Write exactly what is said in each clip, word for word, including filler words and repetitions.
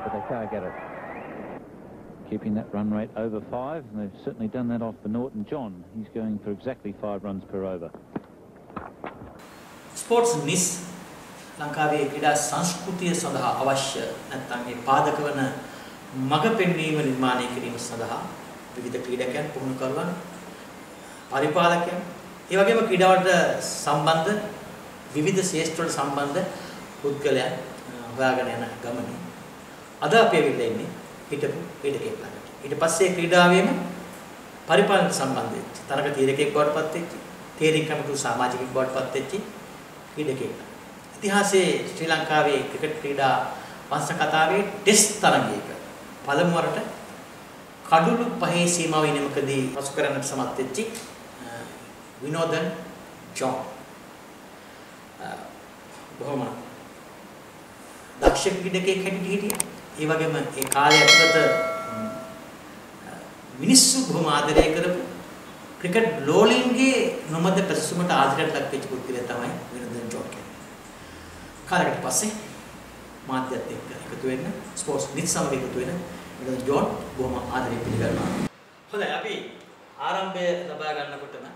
but they can't get it. Keeping that run rate over five, and they've certainly done that off for Norton John. He's going for exactly five runs per over. Sports Nis ලංකාවේ ක්‍රීඩා සංස්කෘතිය සඳහා අවශ්‍ය නැත්නම් මේ පාදක වන මඟ පෙන්වීම නිර්මාණය කිරීම සඳහා විවිධ ක්‍රීඩකයන් පුහුණු කරවන පරිපාලකයන් ඒ වගේම ක්‍රීඩාවට සම්බන්ධ විවිධ ශේෂ්ත්‍ර වලට සම්බන්ධ පුද්ගලයන් හොයාගෙන යන ගමනේ අද අපි වෙලා ඉන්නේ හිටපු ක්‍රීඩකයෙක් ළඟට. ඊට පස්සේ ක්‍රීඩාවේම පරිපාලන සම්බන්ධ වෙච්ච තරග තීරකයෙක් බවට පත් වෙච්ච තීරණ කමිටු සමාජිකයෙක් බවට පත් වෙච්ච ක්‍රීඩකයෙක්. ඉතිහාසයේ ශ්‍රී ලංකාවේ ක්‍රිකට් ක්‍රීඩා වංශ කතාවේ ටෙස්ට් තරගයක පළමු වරට කඩුළු පහේ සීමාව වෙනමකදී පසු කරන්නට සමත් වෙච්ච විනෝදන් ජොන් බොහොම දක්ෂ ක්‍රීඩකයෙක් හැටියට හිටියා. ඒ වගේම ඒ කාලය ඇතුළත මිනිස්සු බොහොම ආදරය කරපු ක්‍රිකට් ලෝලින්ගේ නොමද ප්‍රසුමට ආදරයට ලක් වෙච්ච පුද්ගලයා තමයි විනෝදන් ජොන් කියන්නේ. කාලයකට පස්සේ මාධ්‍යත් එක්ක එකතු වෙන්න ස්පෝර්ට්ස් නිත් සමග එකතු වෙන විනෝදන් ජොන් බොහොම ආදරයෙන් පිළිගන්නවා. හොඳයි අපි ආරම්භය ලබා ගන්නකොටම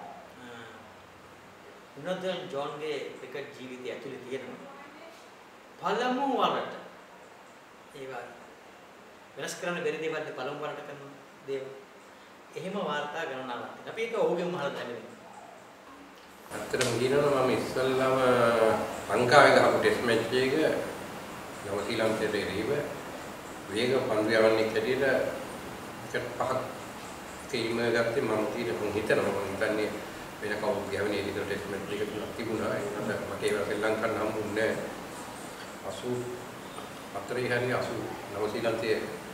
විනෝදන් ජොන්ගේ ක්‍රිකට් ජීවිතය ඇතුලේ තියෙනවා පළමු වරට ඒවා වෙනස් කරන්න බැරි දේවල් පළමු වරට කරන දේවල් එහෙම වාර්තා ගණනාවක් තියෙනවා. අපි ඒක ඔහුගෙන් අහලා දැනෙන්නේ. අත්‍තරම කියනවා මම ඉස්සල්ලාම ලංකාවේ ගහපු ටෙස්ට් මැච් එක නවසීලන්තයට එරෙහිව වේග පන්දු යවන්නේ කැටියට විකට් පහක් තීම ගත්තේ මම කීර මම හිතනවා මම හිතන්නේ වෙන කවුරුත් ගෑවනේ ඒක ටෙස්ට් මැච් එක තුනක් තිබුණා. ඒකට මට ඒවා ශ්‍රී ලංකාවට හම්බුන්නේ අසූ හතරේ හරි අසූ නවසීලන්තයේ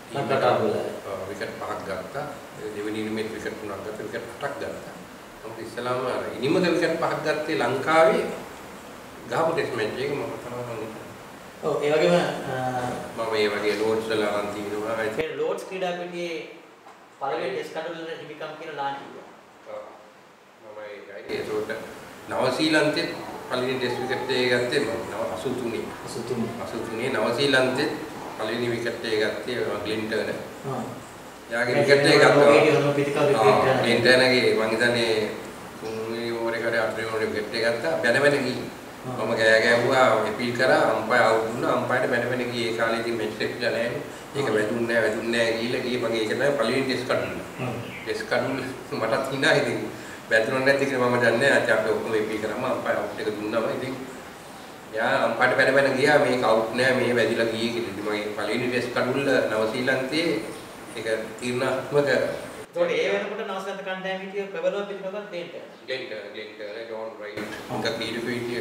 විකට් පහක් ගත්තා. දෙවෙනි ඉනිමේ විකට් තුනක් ගත්තා. විකට් අටක් ගත්තා. මොකද ඉස්සලාම අර ඉනිමද විකට් පහක් ගත්තේ ලංකාවේ ගහපු ටෙස්ට් මැච් එක මම තමයි. ඔව් ඒ වගේම මම ඒ වගේ ලෝඩ්ස් වල අරන් තිනවා. ඒ ලෝඩ්ස් ක්‍රීඩා පිටියේ පළවෙනි ටෙස්ට් කඩවල හිමිකම් කියන ලාංකිකය. ඔව් මම ඒකයි ඒකට නවසීලන්තේ පළවෙනි ටෙස්ට් විකට් එක ගත්තේ මම අසූ තුනේ. අසූ තුනේ. අසූ තුනේ නවසීලන්තේ පළවෙනි විකට් එක ගත්තේ ග්ලින්ටර්න. හා. යාගේ විකට් එක ගත්තා. ග්ලින්ටර්නගේ මං හිතන්නේ තුන්වෙනි ඕවරේ කරේ අටවෙනි ඕවරේ විකට් එක ගත්තා. බැන බැන ගිහින්. මම ගෑ ගෑවුවා අපීල් කරා අම්පයර් අවුට් වුණා. අම්පයර්ට බැන බැන ගියේ ඒ කාලේ ඉතින් මැච් එක නැහැ. ඒක වැදුන්නේ නැහැ වැදුන්නේ නැහැ ගිහලා ගියේ මගේ ඒක තමයි පළවෙනි ටෙස්ට් කඩුල. ටෙස්ට් කඩුල මටත් හිනා ඉතින් වැදුණා නැති කියලා මම දන්නේ නැහැ. අපි ඔක්කොම අපීල් කරාම අම්පයර් අවුට් එක දුන්නාම ඉතින් යා අම්පයර්ට බැන බැන ගියා මේක අවුට් නෑ මේ වැදිලා ගියේ කියලා. ඉතින් මගේ පළවෙනි ටෙස්ට් කඩුල්ල නවසීලන්තයේ ඒක තීරණාත්මක. ඒතකොට ඒ වෙනකොට නවසීලන්ත කණ්ඩායම හිටිය ප්‍රබලව පිළිපදවත් දෙන්න. ග්ලින්ටර් ග්ලින්ටර් ජෝන් රයිට් උන්ට කීඩු හිටිය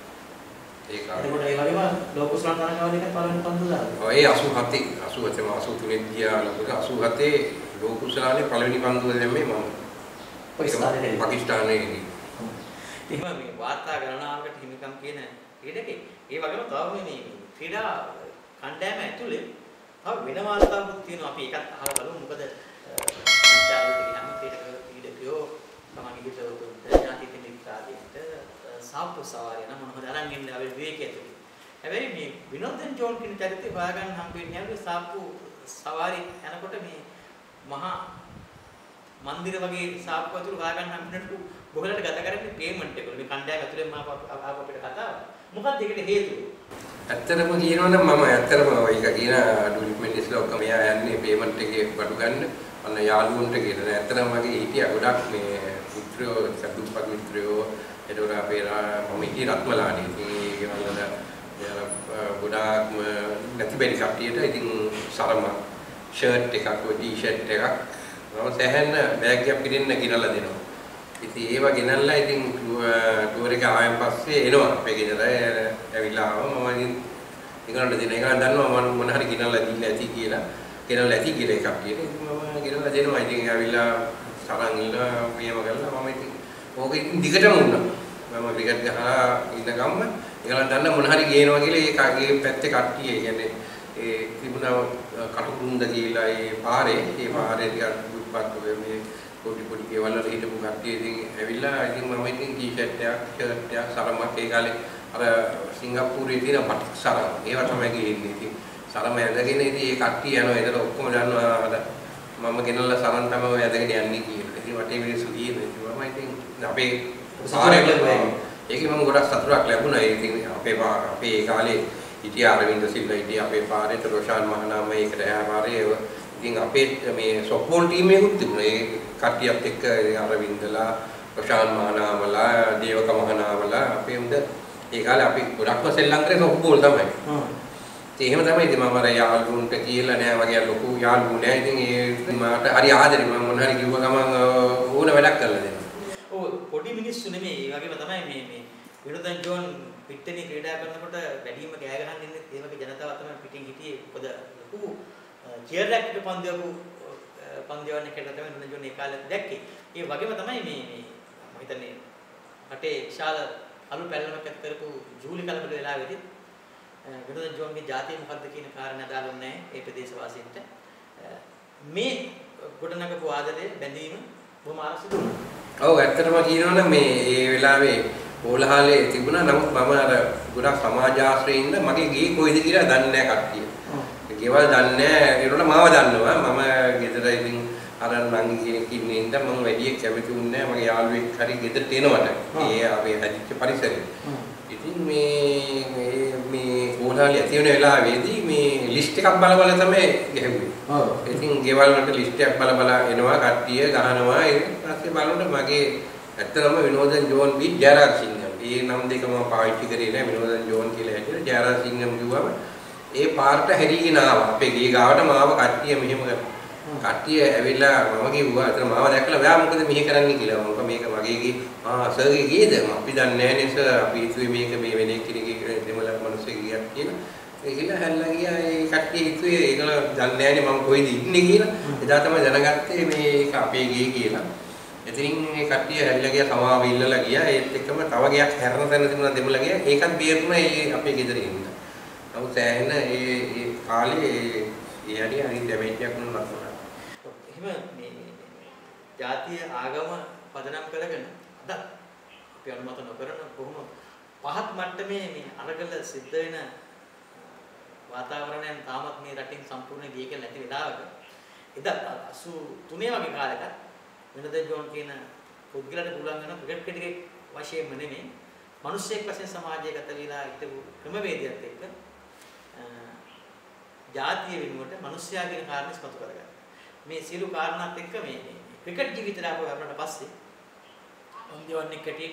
ඒ කාලේ. ඒකට ඒ වගේම ලෝකස් රණාකාරය එක පළවෙනි පන්දු දාලා. ඔය අසූ හතේ අසූ හතේ අසූ තුනේ ගියා ලොකුට අසූ හතේ ලෝකුසලානේ පළවෙනි පන්දුව දැම්මේ මම. පාකිස්තානයේ පාකිස්තානයේදී. එහෙම මේ වාර්තා ගණනාවකට හිමිකම් කියන ක්‍රීඩකේ ඒ වගේම තව මේ ක්‍රීඩා කණ්ඩායම ඇතුලේ තව වෙන වාර්තාවකුත් තියෙනවා. අපි ඒකත් අහලා බලමු. මොකද සංචාරවලට ගියාම ක්‍රීඩකයෝ තමන්ගේ හිතවතුන්ට ඥාති කෙනෙක්ට සාප්පු සවාරිය නම් මොනවද අරන් ඉන්නේ අපි විවේකයේ තුල. හැබැයි මේ විනෝදන් ජෝන් කියන චරිතය හොයාගන්න හම්බෙන්නේ නැහැ. සාප්පු සවාරි යනකොට මේ මහා මන්දිර වගේ සාප්පු අතුරු හොයාගන්න හම්බෙන්නට බොහලට ගත කරන්නේ පේමන්ට් එක. මේ කණ්ඩායම ඇතුලේ මම ආපු අපිට කතාව. මොකක්ද ඒකට හේතුව? ඇත්තටම කියනවනම් මම ඇත්තටම ඒක කියන ඩොක්යුමන්ට්ස්ලා ඔක්කොම එයා යන්නේ පේමන්ට් එකේ බඩු ගන්න. අන්න යාළුවන්ට කියලා. ඇත්තටම මගේ හිටියා ගොඩක් මේ මිත්‍රයෝ සතුටුපත් මිත්‍රයෝ එතකොට අපේ මම හිටියේ රත්මලානේ. ඉතින් ඒ වල ගොඩාක්ම නැති බැරි කට්ටියට ඉතින් සරම ෂර්ට් එකක් ඔය ටී-ෂර්ට් එකක් මම සෑහෙන බෑග් එකක් පිටින් ගෙනල්ලා දෙනවා. ඉතින් ඒව ගෙනල්ලා ඉතින් ටුවර් එක ආවෙන් පස්සේ එනවා අපේ ගෙදර ඇවිල්ලා ආවම මම ඉතින් ඒගොල්ලන්ට දෙන එක දන්නවා මම මොන හරි ගෙනල්ලා දීලා ඇති කියලා ගෙනල්ලා ඇති කියලා එකක් කියලා ඉතින් මම ගෙනල්ලා දෙනවා. ඉතින් ඇවිල්ලා සරන් ඉල්ල මේව කරලා මම ඉතින් ඕක ඉතින් දිගටම වුණා. මම ක්‍රිකට් ගහලා ඉන්න ගම්ම ඒගොල්ලන් දන්න මොන හරි ගේනවා කියලා ඒ කාගේ පැත්තේ කට්ටිය කියන්නේ ඒ තිබුණා කටුකුරුන්ද කියලා ඒ පාරේ ඒ පාරේ ටිකක් දුප්පත් ඔය මේ පොඩි පොඩි ගෙවල් වල හිටපු කට්ටිය ඉතින් ඇවිල්ලා ඉතින් මම ඉතින් ටී-ෂර්ට් එකක් ෂර්ට් එකක් සරමක් ඒ කාලේ අර සිංගප්පූරුවේ තියෙන බටික් සරම් ඒවා තමයි ගේන්නේ. ඉතින් සරම ඇඳගෙන ඉතින් ඒ කට්ටිය යනවා. ඒතර ඔක්කොම දන්නවා අර මම ගෙනල්ලා සරන් තමයි ඇඳගෙන යන්නේ කියලා. ඉතින් වටේ මිනිස්සු කියනවා. ඉතින් මම ඉතින් අපේ සාරේ ඒකේ මම ගොඩක් සතුටක් ලැබුණා. ඒ ඉතින් අපේ අපේ ඒ කාලේ හිටිය අරවින්ද සිල්වා හිටිය අපේ පාරේ රොෂාන් මහනාම ඒකට එහා පාරේ ඉතින් අපේ මේ සොෆ්ට්බෝල් ටීම් එකකුත් තිබුණා. ඒ කට්ටියත් එක්ක අරවින්දලා රොෂාන් මහනාමලා දේවක මහනාමලා අපේ උන්ද ඒ කාලේ අපි ගොඩක්ම සෙල්ලම් කරේ සොෆ්ට්බෝල් තමයි. හ්ම්. ඒ එහෙම තමයි ඉතින් මම අර යාළුවන්ට කියලා නෑ වගේ ලොකු යාළුවෝ නෑ. ඉතින් ඒ මාට හරි ආදරේ මම මොන හරි කිව්ව ගමන් ඕන වැඩක් කරලා දෙනවා. ඔව් පොඩි මිනිස්සු නෙමෙයි. ඒ වගේම තමයි මේ මේ විනෝදන් ජෝන් පිට්ටනේ ක්‍රීඩා කරනකොට වැඩිම ගෑ ගහන්න ඉන්නේ ඒ වගේ ජනතාව තමයි පිටින් හිටියේ. මොකද ලොකු චියර් එකකට පන්දියපු පන්දියවන්නේ කියලා තමයි විනෝදන් ජෝන් ඒ කාලේ දැක්කේ. ඒ වගේම තමයි මේ මේ මම හිතන්නේ රටේ විශාල අලු පැල්ලමක් ඇත් කරපු ජූලි කලබල වෙලාවේදී විනෝදන් ජෝන්ගේ ජාතිය මොකද්ද කියන කාරණා දාලුන්නේ නැහැ ඒ ප්‍රදේශවාසීන්ට. මේ ගොඩනගපු ආදරය බැඳීම බොහොම ආරක්ෂිත වුණා. ඔව් ඇත්තටම කියනවනම් මේ ඒ වෙලාවේ ඕලහාලේ තිබුණා. නමුත් මම අර ගොඩක් සමාජ ආශ්‍රයේ ඉන්න මගේ ගේ කොයිද කියලා දන්නේ නැහැ කට්ටිය. ගෙවල් දන්නේ නැහැ. ඒනොට මාව දන්නවා. මම ගෙදර ඉතින් අර නංගි කෙනෙක් ඉන්නේ ඉඳ මම වැඩි කැමති වුණේ නැහැ. මගේ යාළුවෙක් හරි ගෙදරට එනවට. ඒ අපේ හැදිච්ච පරිසරේ. ඉතින් මේ මේ මේ ඕලහාලේ ඇති වෙන වෙලාවේදී මේ ලිස්ට් එකක් බල බල තමයි ගැහුවේ. ඔව්. ඉතින් ගෙවල් වලට ලිස්ට් එකක් බල බල එනවා කට්ටිය ගහනවා. ඊට පස්සේ බලනකොට මගේ ඇත්තටම විනෝදන් ජෝන් බී ජයරාජ් සිංහම්. ඒ නම් දෙක මම පාවිච්චි කරේ නෑ. විනෝදන් ජෝන් කියලා හැටියට ජයරාජ් සිංහම් කිව්වම ඒ පාර්ට හැරීගෙන ආවා. අපේ ගේ ගාවට මාව කට්ටිය මෙහෙම කරා. කට්ටිය ඇවිල්ලා මම කිව්වා අතන මාව දැක්කලා ඔයා මොකද මෙහෙ කරන්නේ කියලා. මම මේක මගේ ගේ ආ සර්ගේ ගේද? අපි දන්නේ නැහැ නේ සර්. අපි හිතුවේ මේක මේ වෙන කෙනෙක්ගේ දෙමළ මිනිස්සෙක් ගියක් කියලා. ඒ කියලා හැල්ලා ගියා. ඒ කට්ටිය හිතුවේ ඒගොල්ලෝ දන්නේ නැහැ නේ මම කොයිද ඉන්නේ කියලා. එදා තමයි දැනගත්තේ මේක අපේ ගේ කියලා. ඉතින් මේ කට්ටිය හැරිලා ගියා සමාව ඉල්ලලා ගියා. ඒත් එක්කම තව ගයක් හැරෙන තැන තිබුණා දෙමළ ගියා. ඒකත් බේරුණා ඒ අපේ ගෙදර ඉන්න. නමුත් සෑහෙන ඒ ඒ කාලේ ඒ හැටි හරි ඩැමේජ් එකක් වුණා නේද? එහෙම මේ ජාතිය ආගම පදනම් කරගෙන අද අපි අනුමත නොකරන බොහොම පහත් මට්ටමේ මේ අරගල සිද්ධ වෙන වාතාවරණයෙන් තාමත් මේ රටින් සම්පූර්ණ ගිය කියලා නැති වෙලාවක එදා අසූ තුනේ වගේ කාලයක විනෝදන් ජෝන් කියන පුද්ගලයාට පුළුවන් වෙන ක්‍රිකට් කෙනෙක් වශයෙන්ම නෙමෙයි මිනිස්සෙක් වශයෙන් සමාජයේ ගත වෙලා හිටපු ක්‍රමවේදයත් එක්ක ජාතිය වෙනුවට මිනිස්යා කියන කාරණේ ඉස්මතු කරගන්න. මේ සියලු කාරණාත් එක්ක මේ ක්‍රිකට් ජීවිතය ආපහු වරනට පස්සේ ඔන්දියවන්නේ කැටියට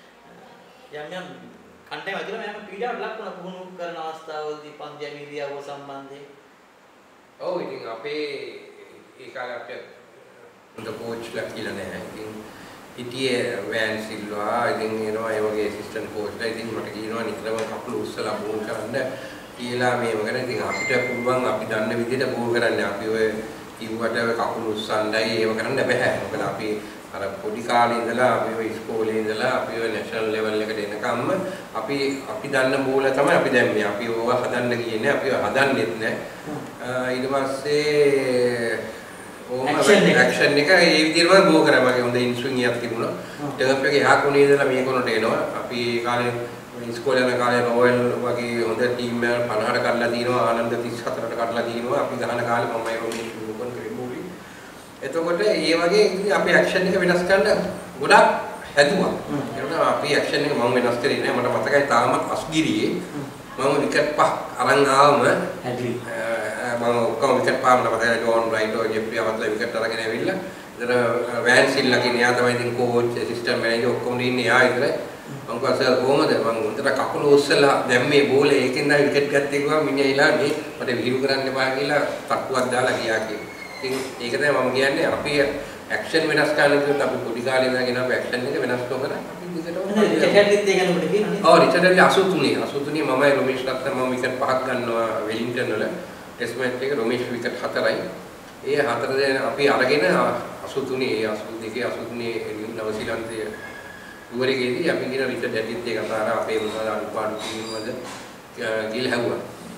යම් යම් කණ්ඩායම් ඇතුළේ මම පීඩාවට ලක් වුණා පුහුණු කරන අවස්ථාවලදී පන්දු ඇමිලියව සම්බන්ධයෙන්. ඔව් ඉතින් අපේ ඒ කාලේ අපිට උන්ට කෝච්ලා කියලා නැහැ. ඉතින් හිටියේ වෑන් සිල්වා ඉතින් එනවා ඒ වගේ ඇසිස්ටන්ට් කෝච්ලා. ඉතින් මට කියනවා නිතරම කකුල උස්සලා බෝල් කරන්න කියලා මේව කරන. ඉතින් අපිට පුළුවන් අපි දන්න විදිහට බෝල් කරන්න. අපි ඔය කිව්වට කකුල උස්සන්නයි ඒව කරන්න බෑ. මොකද අපි අර පොඩි කාලේ ඉඳලා අපි ඔය ඉස්කෝලේ ඉඳලා අපි ඔය නැෂනල් ලෙවල් එකට එනකම්ම අපි අපි දන්න බෝල තමයි අපි දැම්මේ. අපි ඕවා හදන්න ගියේ නෑ. අපි හදන්නෙත් නෑ. ඊට පස්සේ ඕම ඇක්ෂන් එක ඒ විදිහටම බෝ කරා. මගේ හොඳ ඉන්ස්විං එකක් තිබුණා. ටර්ෆ් එකේ එහා කොනේ ඉඳලා මේ කොනට එනවා. අපි ඒ කාලේ ඉස්කෝලේ යන කාලේ රොයල් වගේ හොඳ ටීම් එක පනහට කඩලා දිනවා. ආනන්ද තිස් හතරට කඩලා දිනවා. අපි ගහන කාලේ මමයි රොමේෂ් මුකොන් කරේ බෝලි. එතකොට ඒ වගේ ඉතින් අපි ඇක්ෂන් එක වෙනස් කරන්න ගොඩක් හැදුවා. ඒකට අපි ඇක්ෂන් එක මම වෙනස් කරේ නෑ. මට මතකයි තාමත් අස්ගිරියේ මම විකට් පහ අරන් ආවම හැදි මම ඔක්කොම විකට් පහම තමයි ජෝන් රයිටෝ ජෙෆ්රි අවත්ලා විකට් අරගෙන ඇවිල්ලා ඉතන වෑන් සිල්ලා කියන එයා තමයි ඉතින් කෝච් ඇසිස්ටන්ට් මැනේජර් ඔක්කොම ඉන්නේ එයා ඉතල මම කිව්වා සර් කොහමද මම උන්ට කකුල උස්සලා දැම්මේ බෝලේ ඒකෙන් නම් විකට් ගත්තේ කිව්වා මිනිහයිලා මේ මට විහිළු කරන්න එපා කියලා තක්කුවක් දාලා ගියා කියලා. ඉතින් ඒක තමයි මම කියන්නේ අපි ඇක්ෂන් වෙනස් කරන්න කිව්වොත් අපි පොඩි කාලේ ඉඳගෙන අපි ඇක්ෂන් එක වෙනස් නොකර අපි දිගටම රිචඩ්ලිත් ඒක නේද කියන්නේ? ඔව් රිචඩ්ලි අසූ තුනේ අසූ තුනේ මමයි රොමේෂ් ලක්ත මම විකට් පහක් ගන්නවා වෙලින්ටන් වල ටෙස්ට් මැච් එක රොමේෂ් විකට් හතරයි. ඒ හතර දෙන අපි අරගෙන අසූ තුනේ අසූ දෙකේ අසූ තුනේ නවසීලන්තයේ නුවරගේදී අපි කියන රිචඩ් ඇටිත් එක අතර අපේ මොනවාද අනුපාඩු කිනවද ගිල් හැවුවා.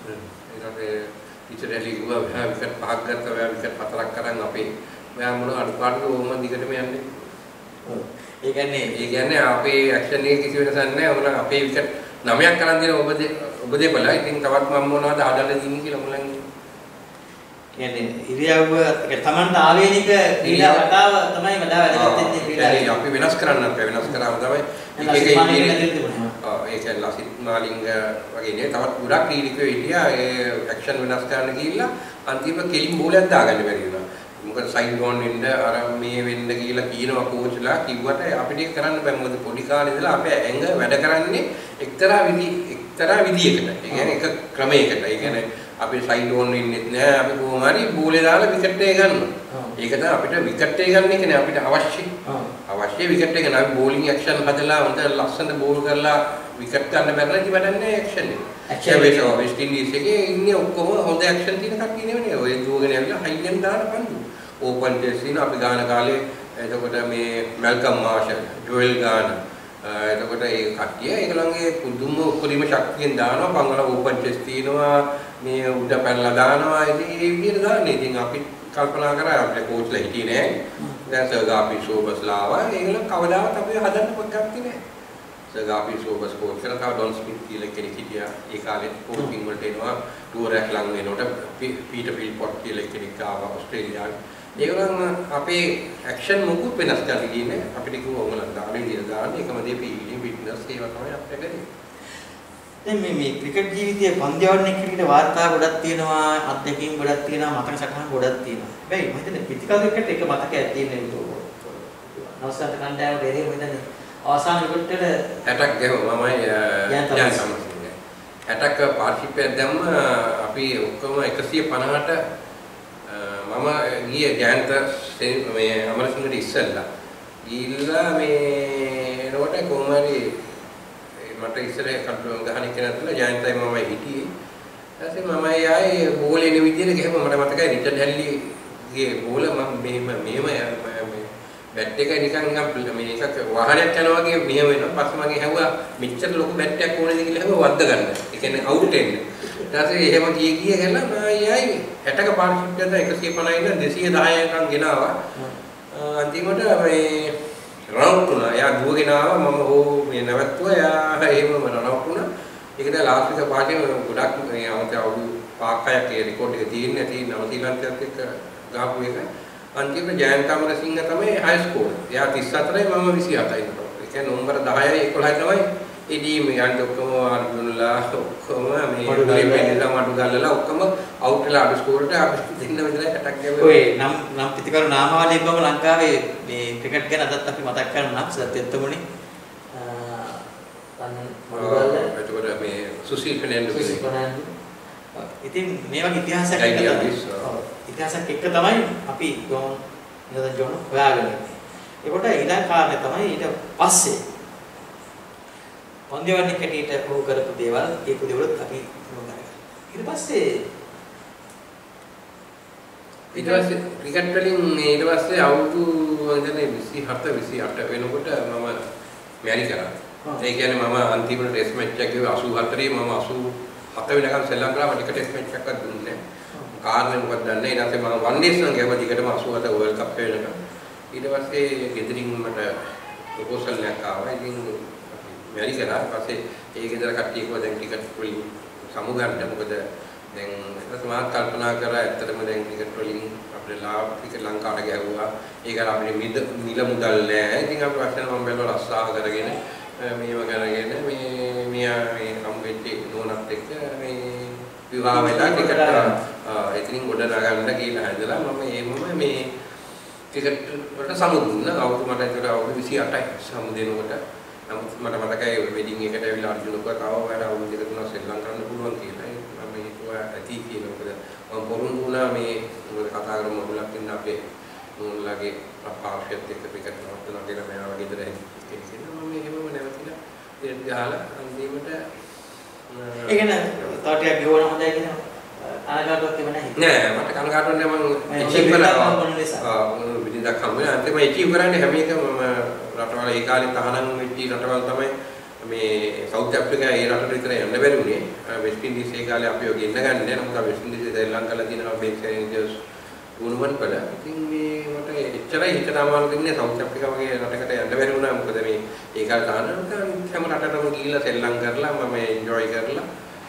ඊට රිචඩ් ඇටි ගුවා විහා විකට් පහක් ගත්තා ඔයා විකට් හතරක් කරන් අපේ ඔයා මොන අනුපාඩු ඕම දිගටම යන්නේ. ඔව්. ඒ කියන්නේ ඒ කියන්නේ අපේ ඇක්ෂන් එකේ කිසි වෙනසක් නැහැ. ඔන්න අපේ විකට් නවයක් කරන් දෙන ඔබ ඔබ දෙපළ ඉතින් තවත් මම මොනවද හදලා දින්නේ කියලා මුලන් කියන්නේ ඉරියව්ව තමන්ට ආවේනික ක්‍රීඩා රටාව තමයි වඩා වැදගත් වෙන්නේ ක්‍රීඩාවේ. අපි වෙනස් කරන්න අපේ වෙනස් කරාම තමයි ඒක ඒක ඔව් ඒක ලසිත් මාලිංග වගේ නේ තවත් ගොඩක් ක්‍රීඩකයෝ හිටියා ඒ ඇක්ෂන් වෙනස් කරන්න ගිහිල්ලා අන්තිම කෙලින් බෝලයක් දාගන්න බැරි වුණා. මොකද සයිඩ් ඕන් වෙන්න අර මේ වෙන්න කියලා කියනවා කෝච්ලා කිව්වට අපිට ඒක කරන්න බෑ. මොකද පොඩි කාලේ ඉඳලා අපේ ඇඟ වැඩ කරන්නේ එක්තරා විදි එක්තරා විදියකට. ඒ කියන්නේ එක ක්‍රමයකට. ඒ කියන්නේ අපි සයිඩ් ඕන් වෙන්නේ නැහැ. අපි කොහොම හරි බෝලේ දාලා විකට් එක ගන්නවා. ඒක තමයි අපිට විකට් එක ගන්න එක නේ අපිට අවශ්‍ය. අවශ්‍ය විකට් එක නේ බෝලින් ඇක්ෂන් හදලා හොඳ ලස්සනට බෝල් කරලා විකට් ගන්න බැරලා ඉතින් වැඩන්නේ ඇක්ෂන් එක. ඇක්ෂන් එක වෙස්ට් ඉන්ඩීස් එකේ ඉන්නේ ඔක්කොම හොඳ ඇක්ෂන් තියෙන කට්ටිය නෙවෙයි. ඔය දුවගෙන ඇවිල්ලා හයියෙන් දාන පන්දු. ඕපන් ටෙස්ට් තියෙන අපි ගාන කාලේ එතකොට මේ මැල්කම් මාෂල්, ජොෙල් ගාන එතකොට ඒ කට්ටිය ඒගොල්ලන්ගේ පුදුම උපරිම ශක්තියෙන් දානවා. පංගල ඕපන් ටෙස්ට් තියෙනවා. මේ උඩ පැනලා දානවා. ඉතින් ඒ විදිහට දාන්නේ. ඉතින් අපි කල්පනා කරා අපේ කෝච්ලා හිටියේ නෑ. දැන් සර්ගාපි ෂෝබස්ලා ආවා. ඒගොල්ලෝ කවදාවත් අපි හදන්න පොක්කක් නෑ. සර්ගාපි ෂෝබස් කෝච් කරන තව ඩොන් ස්මිත් කියලා කෙනෙක් හිටියා. ඒ කාලේ කෝචින් වලට එනවා. ටුවර් එකක් ලඟ වෙනකොට පීටර් ෆිල්පොට් කියලා කෙනෙක් ආවා ඕස්ට්‍රේලියාවේ. ඒගොල්ලන් අපේ ඇක්ෂන් මොකුත් වෙනස් කරන්න ගියේ නෑ. අපිට කිව්වා ඔයගොල්ලන් දාන්නේ විදිහට දාන්නේ එකම දේ පීඩින් ෆිට්නස් ඒවා තමයි අපිට කරේ. දැන් මේ මේ ක්‍රිකට් ජීවිතයේ පන්දිවන්නේ ක්‍රිකට් වාර්තා ගොඩක් තියෙනවා, අත්දැකීම් ගොඩක් තියෙනවා, මතක සටහන් ගොඩක් තියෙනවා. හැබැයි මම හිතන්නේ පිටිකල්කට එක මතකයක් තියෙන විදිහ. නවසන්ත කණ්ඩායම දෙරේ මම හිතන්නේ අවසාන විකට්ට ඇටක් ගැහුවා මමයි යන් සමසින්නේ. ඇටක් පාර්ටිසිපේට් දැම්ම අපි ඔක්කොම එකසිය පනහට මම ගියේ ජයන්ත මේ අමරසිංහට ඉස්සෙල්ලා. ගිහිල්ලා මේ එනකොට කොහොම හරි මට ඉස්සරහ කටුවම ගහන එක නැතුලා ජයන්තයි මමයි හිටියේ. ඊට පස්සේ මම ආයේ බෝලේ එන විදිහට ගහම මට මතකයි රිචඩ් හැල්ලිගේ බෝල මම මෙහෙම මෙහෙම බැට් එක නිකන් නිකන් මේ එකක් වාහනයක් යනවා වගේ මෙහෙම වෙනවා. පස්සේ මගේ හැවුවා මෙච්චර ලොකු බැට් එකක් ඕනේද කියලා හැවුවා වද්ද ගන්න. ඒ කියන්නේ අවුට් එන්න. ඊට පස්සේ එහෙම ගිය ගිය ගලා මම ආයේ හැටක පාර්ටිසිපේට් කරලා එකසිය පනහයි ඉඳන් දෙසිය දහය යනකම් ගෙනාවා. අන්තිමට මේ රවුට් වුණා. එයා දුවගෙන ආවා මම ඕ මේ නැවතුවා. එයා එහෙමම රවුට් වුණා. ඒක දැන් ලාස්ට් එක පාටිම ගොඩක් මේ අවුරුදු අවුරුදු පහක් හයක් ඒ රෙකෝඩ් එක තියෙන්නේ තියෙන නවසීලන්තයත් එක්ක ගහපු එක. අන්තිමට ජයන්ත අමරසිංහ තමයි හයි ස්කෝර්. එයා තිස් හතරයි මම විසි හතයි නෝ. ඒ කියන්නේ නම්බර දහයයි එකොළහයි තමයි ඒ ටීම් එක යන්න ඔක්කොම අර්ජුනලා ඔක්කොම මේ ඩිපෙන්ඩන්ට් මඩු ගල්ලලා ඔක්කොම අවුට් වෙලා අඩු ස්කෝරට අපි දෙන්න විතරයි කටක් ගැව්වේ. ඔය නම් නම් පිටිකරු නාමාවලිය බව ලංකාවේ මේ ක්‍රිකට් ගැන අදත් අපි මතක් කරනවා සත්‍යත්තුමුනේ. අ මඩු ගල්ල එතකොට මේ සුසිල් ෆර්නැන්ඩෝ සුසිල් ෆර්නැන්ඩෝ. ඉතින් මේ වගේ ඉතිහාසයක් ඉතිහාසයක් එක්ක තමයි අපි ජෝන් නිරෝධ ජෝන් හොයාගෙන ඉන්නේ. ඒකට ඊළඟ කාරණේ තමයි ඊට පස්සේ පන්දිවන්නේ කැටියට ප්‍රෝ කරපු දේවල් ඒ පුදේවලුත් අපි මොකද ඊට පස්සේ ඊට පස්සේ ක්‍රිකට් වලින් ඊට පස්සේ අවුරුදු ඉඳන් විසි හත විසි අට වෙනකොට මම මැරි කරා. ඒ කියන්නේ මම අන්තිම ටෙස්ට් මැච් එක ගිහුවා අසූ හතරේ මම අසූ හත වෙනකන් ශ්‍රී ලංකාවට ටික ටෙස්ට් මැච් එකක්වත් දුන්නේ නැහැ. කාරණේ මොකක්ද දන්නේ නැහැ. ඊට පස්සේ මම වන් ඩේස් නම් ගියා දිගටම අසූ හත වර්ල්ඩ් කප් වෙනකන්. ඊට පස්සේ ගෙදරින් මට ප්‍රොපෝසල් එකක් ආවා. ඉතින් මැරි කරා. ඊපස්සේ ඒ ගෙදර කට්ටිය කිව්වා දැන් ටිකට් වලින් සමුගන්න. මොකද දැන් ඊට මාත් කල්පනා කරා ඇත්තටම දැන් ටිකට් වලින් අපේ ලාභ ටික ලංකාවට ගැහුවා. ඒක අපිට මිල මිල මුදල් නැහැ. ඉතින් අපි වශයෙන් මම බැලුවා රස්සාව කරගෙන මේව කරගෙන මේ මෙයා මේ හම්බෙච්ච නෝනත් එක්ක මේ විවාහ වෙලා ටිකට් ආ ඉතින් ගොඩ නගන්න කියලා හැදලා මම ඒමම මේ ටිකට් වලට සමුදුන්න අවුරුදු මට ඒතර අවුරුදු විසි අටයි සමුදෙනකොට නමුත් මට මතකයි වෙඩින් එකට ඇවිල්ලා අර්ජුනක කව වැඩ අවුරුදු දෙක තුනක් ශ්‍රී ලංකාවට පුළුවන් කියලා මම හිතුවා ඇති කියලා මොකද මම පොරුන් වුණා මේ මොකද කතා කරමු මොකලක් ඉන්න අපේ නෝන්ලාගේ පාර්ශ්වයත් එක්ක ටිකට් නවත්තනවා කියලා මම ආවා ගෙදර එන්නේ මම එහෙමම නැවතිලා ඉතින් ගහලා අන්තිමට ඒ කියන්නේ තව ටිකක් ගෙවන හොඳයි කියනවා කනගාටුවක් තිබුණේ නැහැ නෑ මට කනගාටුවක් නෑ මම එචීව් කරා ආ විදිහක් හම්බුනේ අන්තිම එචීව් කරන්නේ හැම එකම මම රටවල ඒ කාලේ තහනම් වෙච්ච රටවල් තමයි මේ සවුත් ඇෆ්‍රිකා ඒ රටට විතර යන්න බැරි වුණේ වෙස්ට් ඉන්ඩීස් ඒ කාලේ අපිව ගෙන්න ගන්න නෑ නමුත් වෙස්ට් ඉන්ඩීස් ශ්‍රී ලංකාවලා තියෙනවා බේස් රේන්ජර්ස් උණුවන් වල ඉතින් මේ මට එච්චරයි හිතට අමාරු දෙන්නේ සවුත් ඇෆ්‍රිකා වගේ රටකට යන්න බැරි වුණා මොකද මේ ඒ කාලේ තහනම් හැම රටටම ගිහිල්ලා සෙල්ලම් කරලා මම එන්ජොයි කරලා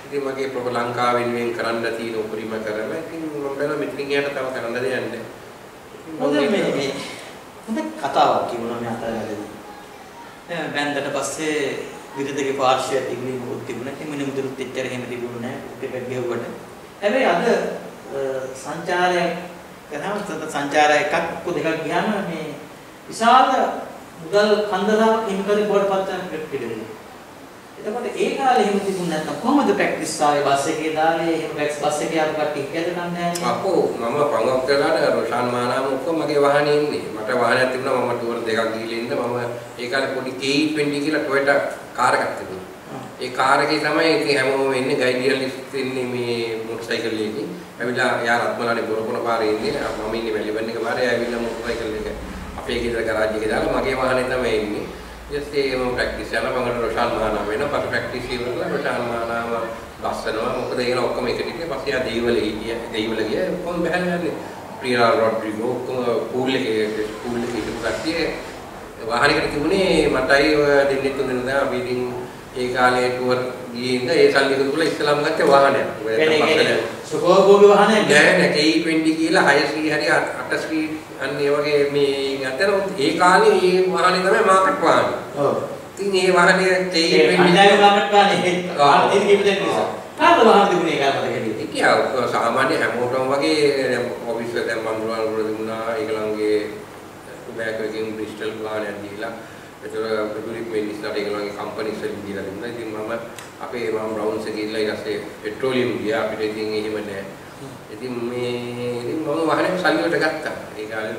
ඉතින් මගේ ප්‍රොප ලංකාවෙන් වෙන් කරන්න තියෙන උපරිම කරලා ඉතින් මම බලනවා මෙතනින් ගියාට තව කරන්න දෙයක් නැහැ. හොඳ මේ මේ හොඳ කතාවක් කියනවා මේ අතරවලදී. දැන් බැන්දට පස්සේ විරුද්ධගේ පාර්ශ්වය තිබුණේ මොකද තිබුණේ නැහැ. මිනිහ මුදුරුත් එච්චර එහෙම තිබුණේ නැහැ. ටිකක් ගෙවුවට. හැබැයි අද සංචාරයක් කරාම සංචාරය එකක් දෙකක් ගියාම මේ විශාල මුදල් කන්දරාවක් හිමිකරේ පොඩපත් යන පිළිදෙන්නේ. එතකොට ඒ කාලේ එහෙම තිබුණ නැත්නම් කොහොමද ප්‍රැක්ටිස් ආවේ බස් එකේ දාලා එහෙම බස් එකේ ආපු කට්ටිය කියද කන්නේ නැහැ. අපෝ මම පංගක් කරලාට රොෂාන් මානාම ඔක්කොම මගේ වාහනේ ඉන්නේ. මට වාහනයක් තිබුණා මම ටුවර් දෙකක් ගිහලා ඉන්න මම ඒ කාලේ පොඩි කේ ට්වෙන්ටි කියලා Toyota කාර් එකක් තිබුණා. ඒ කාර් එකේ තමයි ඉතින් හැමෝම එන්නේ ගයිඩියලිස්ට් ඉන්නේ මේ මොටර් සයිකල් එකේ. ඇවිල්ලා යා රත්මලානේ බොරකොන පාරේ ඉන්නේ. මම ඉන්නේ වැලිබන් එක පාරේ ඇවිල්ලා මොටර් සයිකල් එක අපේ ගෙදර ගරාජ් එකේ දාලා මගේ වාහනේ තමයි ඉන්නේ. just ඒම ප්‍රැක්ටිස් කරනවා මම රොෂාන් මහානාම වෙනවා පස්සේ ප්‍රැක්ටිස් ඉවරලා රොෂාන් මහානාම බස්සනවා මොකද ඒන ඔක්කොම එකට ඉන්නේ පස්සේ ආ දෙයිවල හිටිය දෙයිවල ගිය ඔක්කොම බහලා යන්නේ ප්‍රියා රොඩ්රිගෝ ඔක්කොම පූල් එකේ පූල් එකේ ඉඳපු කට්ටිය වාහනයකට තිබුණේ මටයි දෙන්නේ තුන් දෙනා අපි ඉතින් ඒ කාලේ ටුවර් ගියේ ඉඳ ඒ සල්ලි එකතු කරලා ඉස්සලාම ගත්තේ වාහනයක් සුඛෝභෝගී වාහනයක් නෑ නෑ කේ ට්වෙන්ටි කියලා හයසිය හරි අට ස්පීඩ් අන්න ඒ වගේ මේ ගත්තන ඒ කාලේ මේ වාහනේ තමයි මාකට් වාහනේ. ඔව්. ඉතින් මේ වාහනේ කේ ට්වෙන්ටි අනිදාගේ මාකට් වාහනේ. ආ දෙක කිපදෙන්න නිසා. කාද වාහන තිබුණේ ඒ කාලේ මතකද? ඒක යා සාමාන්‍ය හැමෝටම වගේ ඔෆිස් එක දැන් මම දුරවල් වල තිබුණා ඒගොල්ලන්ගේ බෑක් එකකින් බ්‍රිස්ටල් වාහනයක් දීලා ඒතර ඩුලික් මෙන්ඩිස්ලාට ඒගොල්ලන්ගේ කම්පනීස් වලින් දීලා තිබුණා. ඉතින් මම අපේ මම බ්‍රවුන්ස් එකේ ඉඳලා ඊට පස්සේ පෙට්‍රෝලියම් ගියා අපිට ඉතින් එහෙම නෑ. ඉතින් මේ ඉතින් මම වාහනේ සල්ලි වලට ගත්තා. ඒ කාලේ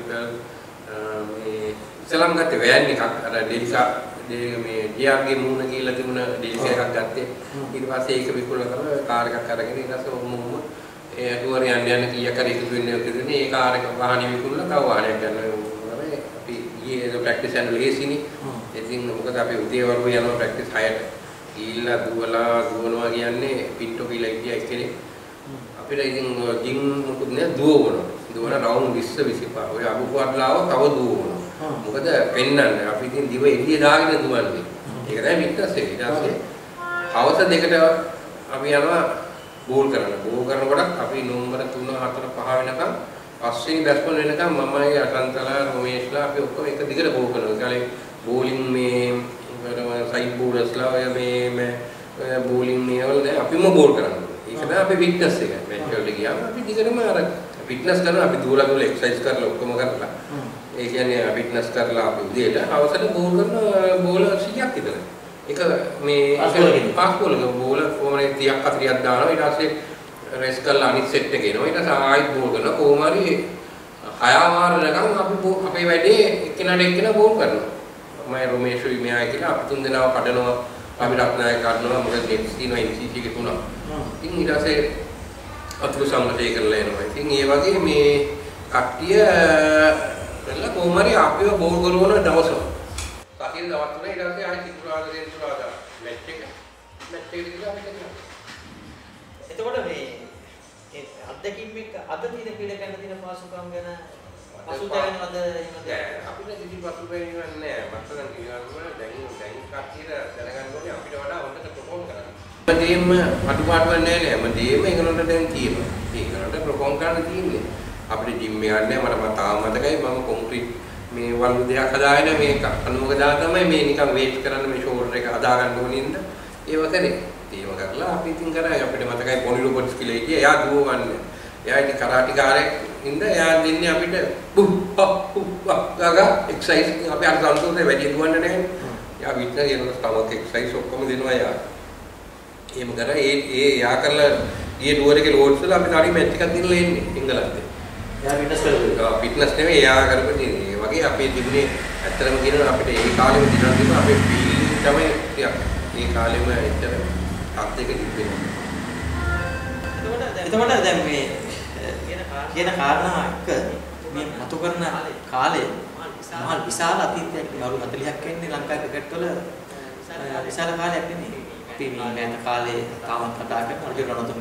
මේ ඉස්ලාම් ගත්තේ වෑන් එකක් අර ඩෙලිකා මේ ඩිආර්ගේ මූණ කියලා තිබුණ ඩෙලිකා එකක් ගත්තේ. ඊට පස්සේ ඒක විකුණලා තමයි කාර් එකක් අරගෙන ඊට පස්සේ මොමුම ඒ ටුවර් යන්න යන කීයක් හරි එකතු වෙන්නේ ඔතනදී ඒ කාර් එක වාහනේ විකුණලා තව වාහනයක් ගන්නවා. තමයි අපි ඊයේ ප්‍රැක්ටිස් යන ලේසිනේ. ඉතින් මොකද අපි උදේ වරුව යනවා ප්‍රැක්ටිස් හයට. ඊළා දුවලා දුවනවා කියන්නේ පිට්ටෝ කියලා ඉතියා එක්කෙනෙක්. අපිට ඉතින් ජිම් මොකද නෑ දුවවනවා. දුවන රවුන්ඩ් විස්ස විසිපහ. ඔය අබුපාඩලාව තව දුවවනවා. මොකද පෙන්නන්නේ අපි ඉතින් දිව එළිය දාගෙන දුවන්නේ. ඒක තමයි පිටස් එක. ඊට පස්සේ හවස දෙකට අපි යනවා බෝල් කරන්න. බෝල් කරනකොට අපි නම්බර තුන හතර පහ වෙනකම් පස්වෙනි බැට්ස්මන් වෙනකම් මමයි අසන්තලා රොමේෂ්ලා අපි ඔක්කොම එක දිගට බෝල් කරනවා. ඒ කාලේ බෝලින් මේ සයිඩ් බෝලර්ස්ලා ඔය මේ බෝලින් මේවල නෑ අපිම බෝල් කරනවා. ඒක තමයි අපේ ෆිට්නස් එක. මැච් වලට ගියාම අපි දිගටම අර ෆිට්නස් කරනවා අපි දුවලා දුවලා එක්සර්සයිස් කරලා ඔක්කොම කරලා. ඒ කියන්නේ ෆිට්නස් කරලා අපි උදේට අවසර බෝල් කරන බෝල සීයක් විතර. ඒක මේ පාස් බෝලක බෝල කොහොමද තිහක් හතලියක් දානවා ඊට පස්සේ රෙස් කරලා අනිත් සෙට් එක එනවා ඊට පස්සේ ආයෙත් බෝල් කරනවා කොහොම හරි හය වාරයකම් අපි අපේ වැඩේ එක්කෙනාට එක්කෙනා බෝල් කරනවා. මම රොමේෂුයි මෙයා කියලා අපි තුන් දෙනාව කඩනවා අපි රත්නායක කඩනවා මොකද නෙට්ස් තියෙනවා එම් සී සී එකේ තුනක්. ඉතින් ඊට පස්සේ අතුරු සංගතය කරලා එනවා. ඉතින් ඒ වගේ මේ කට්ටිය කරලා කොහොම හරි අපිව බෝල් කරවන දවසක්. සතියේ දවස් තුන ඊට පස්සේ ආයෙත් ඉතුරුාදේ ඉතුරුාදා මැච් එක මැච් එක දිගට අපි කරනවා. එතකොට මේ ඒ අත්දැකීම් එක්ක අද තියෙන ක්‍රීඩකයන් තියෙන පාසුකම් ගැන පසුතැවෙනවද එහෙමද? අපිට කිසි පසුතැවෙන්නක් නැහැ. මට නම් කියනවා දැන් දැන් කට්ටියට දැනගන්න ඕනේ අපිට වඩා හොඳට perform කරන්න. හැමදේම අඩුපාඩුවක් නැහැ නේ. හැමදේම ඒගොල්ලන්ට දැන් තියෙනවා. ඒගොල්ලන්ට perform කරන්න තියෙන්නේ. අපිට ජිම් එකක් නැහැ. මට තාම මතකයි මම කොන්ක්‍රීට් මේ වලු දෙයක් හදාගෙන මේ අනුවක දාලා තමයි මේ නිකන් වේට් කරන්න මේ ෂෝල්ඩර් එක හදා ගන්න ඕනේ ඉන්න. ඒව කරේ. ඒව කරලා අපි ඉතින් කරා අපිට මතකයි පොනි රොබොට්ස් කියලා හිටියා. එයා දුවවන්නේ. එයා ඉතින් කරාටි කාරයෙක් ඉඳ එයා දෙන්නේ අපිට බුහ් හප් ගාගා එක්සර්සයිස් අපි අර සම්පූර්ණ වැඩි දුවන්නේ නැහැ. එයා විතර ඒනොත් ස්ටමක් එක්සර්සයිස් ඔක්කොම දෙනවා එයා. එහෙම කරා ඒ ඒ එයා කරලා ඊයේ ඩුවර් එකේ ලෝඩ්ස් වල අපි තාඩි මැච් එකක් දිනලා එන්නේ ඉංගලන්තේ. එයා ෆිට්නස් කරලා ෆිට්නස් නෙමෙයි එයා කරපු දේ. ඒ වගේ අපේ තිබුණේ ඇත්තටම කියනවා අපිට ඒ කාලෙම දිනන තිබුණ අපේ ෆීලිං තමයි ටිකක් ඒ කාලෙම ඇත්තට අත් එක තිබ්බේ. එතකොට දැන් මේ කියන කාරණා එක්ක මේ මතු කරන කාලේ මහා විශාල අතීතයක් අවුරුදු හතලිහක් වෙන්නේ ලංකා ක්‍රිකට් වල විශාල කාලයක් නෙමෙයි. අපි මේ මෑත කාලේ තාමත් කතා කරන අර්ජුන රණතුංග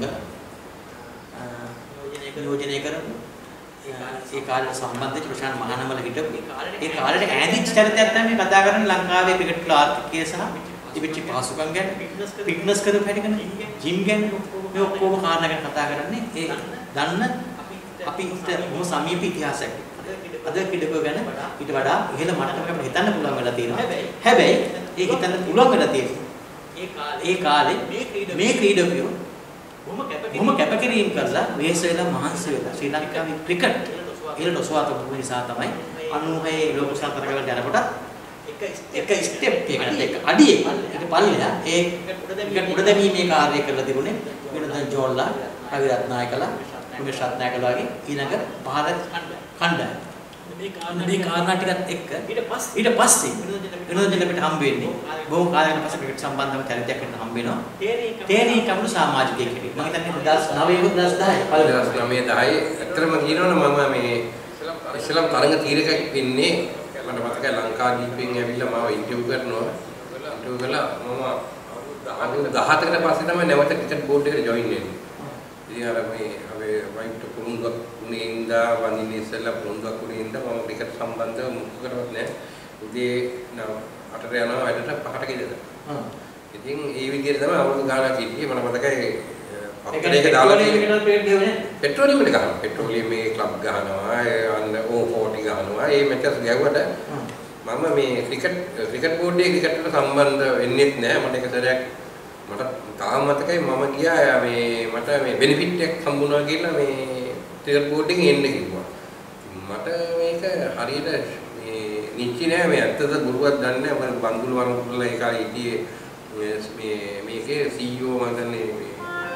නියෝජනය කරමු. ඒ කාලේ සම්බන්ධ වෙච්ච ප්‍රශාන්ත මහානමල හිටපු ඒ කාලේට ඈදිච්ච චරිතයක් තමයි මේ කතා කරන්නේ ලංකාවේ ක්‍රිකට් වල ආර්ථිකය සහ තිබිච්ච පහසුකම් ගැන, ෆිට්නස් කරපු හැටි ගැන, ජිම් ගැන මේ ඔක්කොම කාරණා ගැන කතා කරන්නේ ඒ දන්න අපිට බොහොම සමීප ඉතිහාසයක්. අද ක්‍රීඩකයෝ ගැන ඊට වඩා ඉහළ මට්ටමකට අපිට හිතන්න පුළුවන් වෙලා තියෙනවා. හැබැයි ඒ හිතන්න පුළුවන් වෙලා තියෙන්නේ ඒ කාලේ මේ ක්‍රීඩකයෝ බොහොම කැපකිරීම කරලා වේස වෙලා මහන්සි වෙලා ශ්‍රී ලංකාවේ ක්‍රිකට් ඉහළට ඔසවා තබපු නිසා තමයි අනූහය ලෝක සතරකට යනකොට එක ස්ටෙප් එකකට එක අඩියේ ඒක පල්ලෙහා ඒ උඩ දැමීමේ කාර්යය කරලා තිබුණේ විනෝදන් ජෝල්ලා, රවි රත්නායකලා, උමේෂ් රත්නායකලා වගේ ඊළඟ පහර කණ්ඩායම. මේ කාරණා ටිකත් එක්ක ඊට පස්සේ විනෝදන් අපිට හම්බ වෙන්නේ බොහෝ කාලයකට පස්සේ ක්‍රිකට් සම්බන්ධව චරිතයක් වෙන්න හම්බ වෙනවා. තේරී කමුණු සමාජිකයෙක් හැටියට. මම හිතන්නේ දෙදාස් නවය දෙදාස් දහය දෙදාස් නවය දහය ඇත්තටම කියනවනම් මම මේ ඉස්ලාම් තරඟ තීරකයක් වෙන්නේ මට මතකයි ලංකාදීපෙන් ඇවිල්ලා මාව ඉන්ටර්විව් කරනවා. ඉන්ටර්විව් කළා මම අවුරුදු දහසකට පස්සේ තමයි නැවත ක්‍රිකට් බෝඩ් එකට ජොයින් වෙන්නේ. ඉතින් අර මේ අපේ වයිට් කුරුංගක් කුණින්දා වඳින්නේ ඉස්සෙල්ලා කුරුංගක් කුණින්දා මම ක්‍රිකට් සම්බන්ධව මුකුකටවත් නැහැ. උදේ අටට යනවා වැඩට පහට ගෙදර. හ්ම්. ඉතින් ඒ විදිහට තමයි අවුරුදු ගානක් හිටියේ මට මතකයි. පත්තරයක දාලා පෙට්‍රෝලියම් එක ගහනවා. පෙට්‍රෝලියම් මේ ක්ලබ් ගහනවා, අන්න ඕ ෆෝර්ටි ගහනවා. මේ මැචස් ගැහුවට මම මේ ක්‍රිකට් ක්‍රිකට් බෝඩ් එකේ ක්‍රිකට් වලට සම්බන්ධ වෙන්නෙත් නෑ. මට එක සැරයක් මට තාම මතකයි මම ගියා මේ මට මේ බෙනිෆිට් එකක් හම්බුණා කියලා මේ ක්‍රිකට් බෝඩ් එකෙන් එන්න කිව්වා. මට මේක හරියට මේ නිච්චි නෑ මේ ඇත්තද බොරුවක් දන්නේ නෑ. මම බන්දුල වරමුල්ලා ඒ කාලේ හිටියේ මේ මේකේ සී ඊ ඕ මම දන්නේ මේ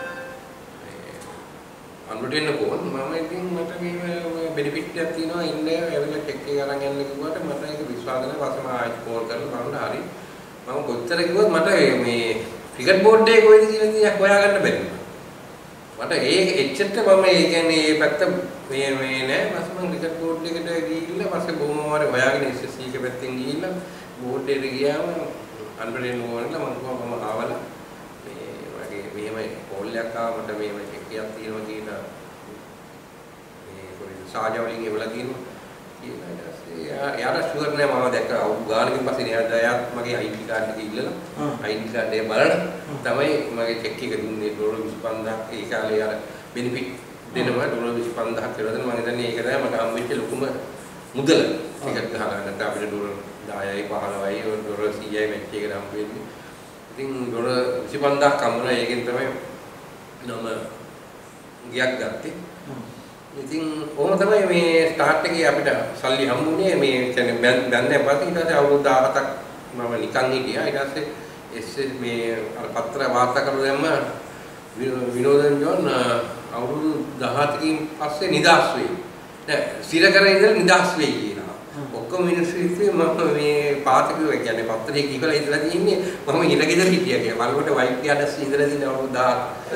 අන්වට එන්න කොහොමද මම ඉතින් මට මේ බෙනිෆිට් එකක් තියෙනවා ඉන්නේ ඇවිල්ලා චෙක් එක අරන් යන්න කිව්වට මට ඒක විශ්වාස නැහැ. ඊපස්සේ මම ආයෙත් කෝල් කරලා බලන්න හරි මම කොච්චර කිව්වත් මට මේ ක්‍රිකට් බෝඩ් එකේ කොයිද කියලා ඉතින් හොයාගන්න බැරි වුණා. මට ඒ එච්චරට මම ඒ කියන්නේ මේ පැත්ත මේ මේ නෑ. ඊපස්සේ මම ක්‍රිකට් බෝඩ් එකට ගිහිල්ලා පස්සේ බොහොම වාර හොයාගෙන එස් එස් සී එක පැත්තෙන් ගිහිල්ලා බෝඩ් එකට ගියාම අන්වට එන්න ඕනලා මම කිව්වා මම ආවලා මේ වගේ මෙහෙම කෝල් එකක් ආවා මට මේ චෙක් එකක් තියෙනවා කියලා මේ කොහෙද සාජවලින් එවලා තියෙනවා කියලා ඊට පස්සේ යාට ෂුවර් නෑ මම දැක්ක අවුරුදු ගානකින් පස්සේ නේද එයාත් මගේ අයි ඩී කාඩ් එක ඉල්ලලා අයි ඩී කාඩ් එක බලලා තමයි මගේ චෙක් එක දුන්නේ ඩොලර් විසිපන්දාහක් ඒ කාලේ අර බෙනිෆිට් දෙනවා ඩොලර් විසිපන්දාහක් කියලා දෙනවා මම හිතන්නේ ඒක තමයි මට හම්බෙච්ච ලොකුම මුදල ටිකට් ගහලා නැත්නම් අපිට ඩොලර් දහයයි පහළොවයි ඩොලර් සීයයි මැච් එකකට හම්බ වෙන්නේ. ඉතින් ඩොලර් විසිපන්දාහක් හම්බුණා ඒකෙන් තමයි නම ගියක් ගත්තේ. ඉතින් කොහොම තමයි මේ ස්ටාර්ට් එකේ අපිට සල්ලි හම්බුනේ මේ කියන්නේ බැන්දෙන් පස්සේ ඊට පස්සේ අවුරුදු දහහක් මම නිකන් හිටියා. ඊට පස්සේ එස් මේ අර පත්‍ර වාර්තා කරලා දැම්ම විනෝදන් ජෝන් අවුරුදු දහහකින් පස්සේ නිදාස් වෙයි. දැන් සිර කරේ ඉඳලා නිදාස් වෙයි කියලා. ඔක්කොම මිනිස්සු ඉතින් මම මේ පාතිකෝ කියන්නේ පත්‍රයේ කිව්වලා ඉඳලා තින්නේ මම ඉරගෙදර හිටියා කියලා. බලකොට වයිට් යඩස් ඉඳලා තින්නේ අවුරුදු දහහක්.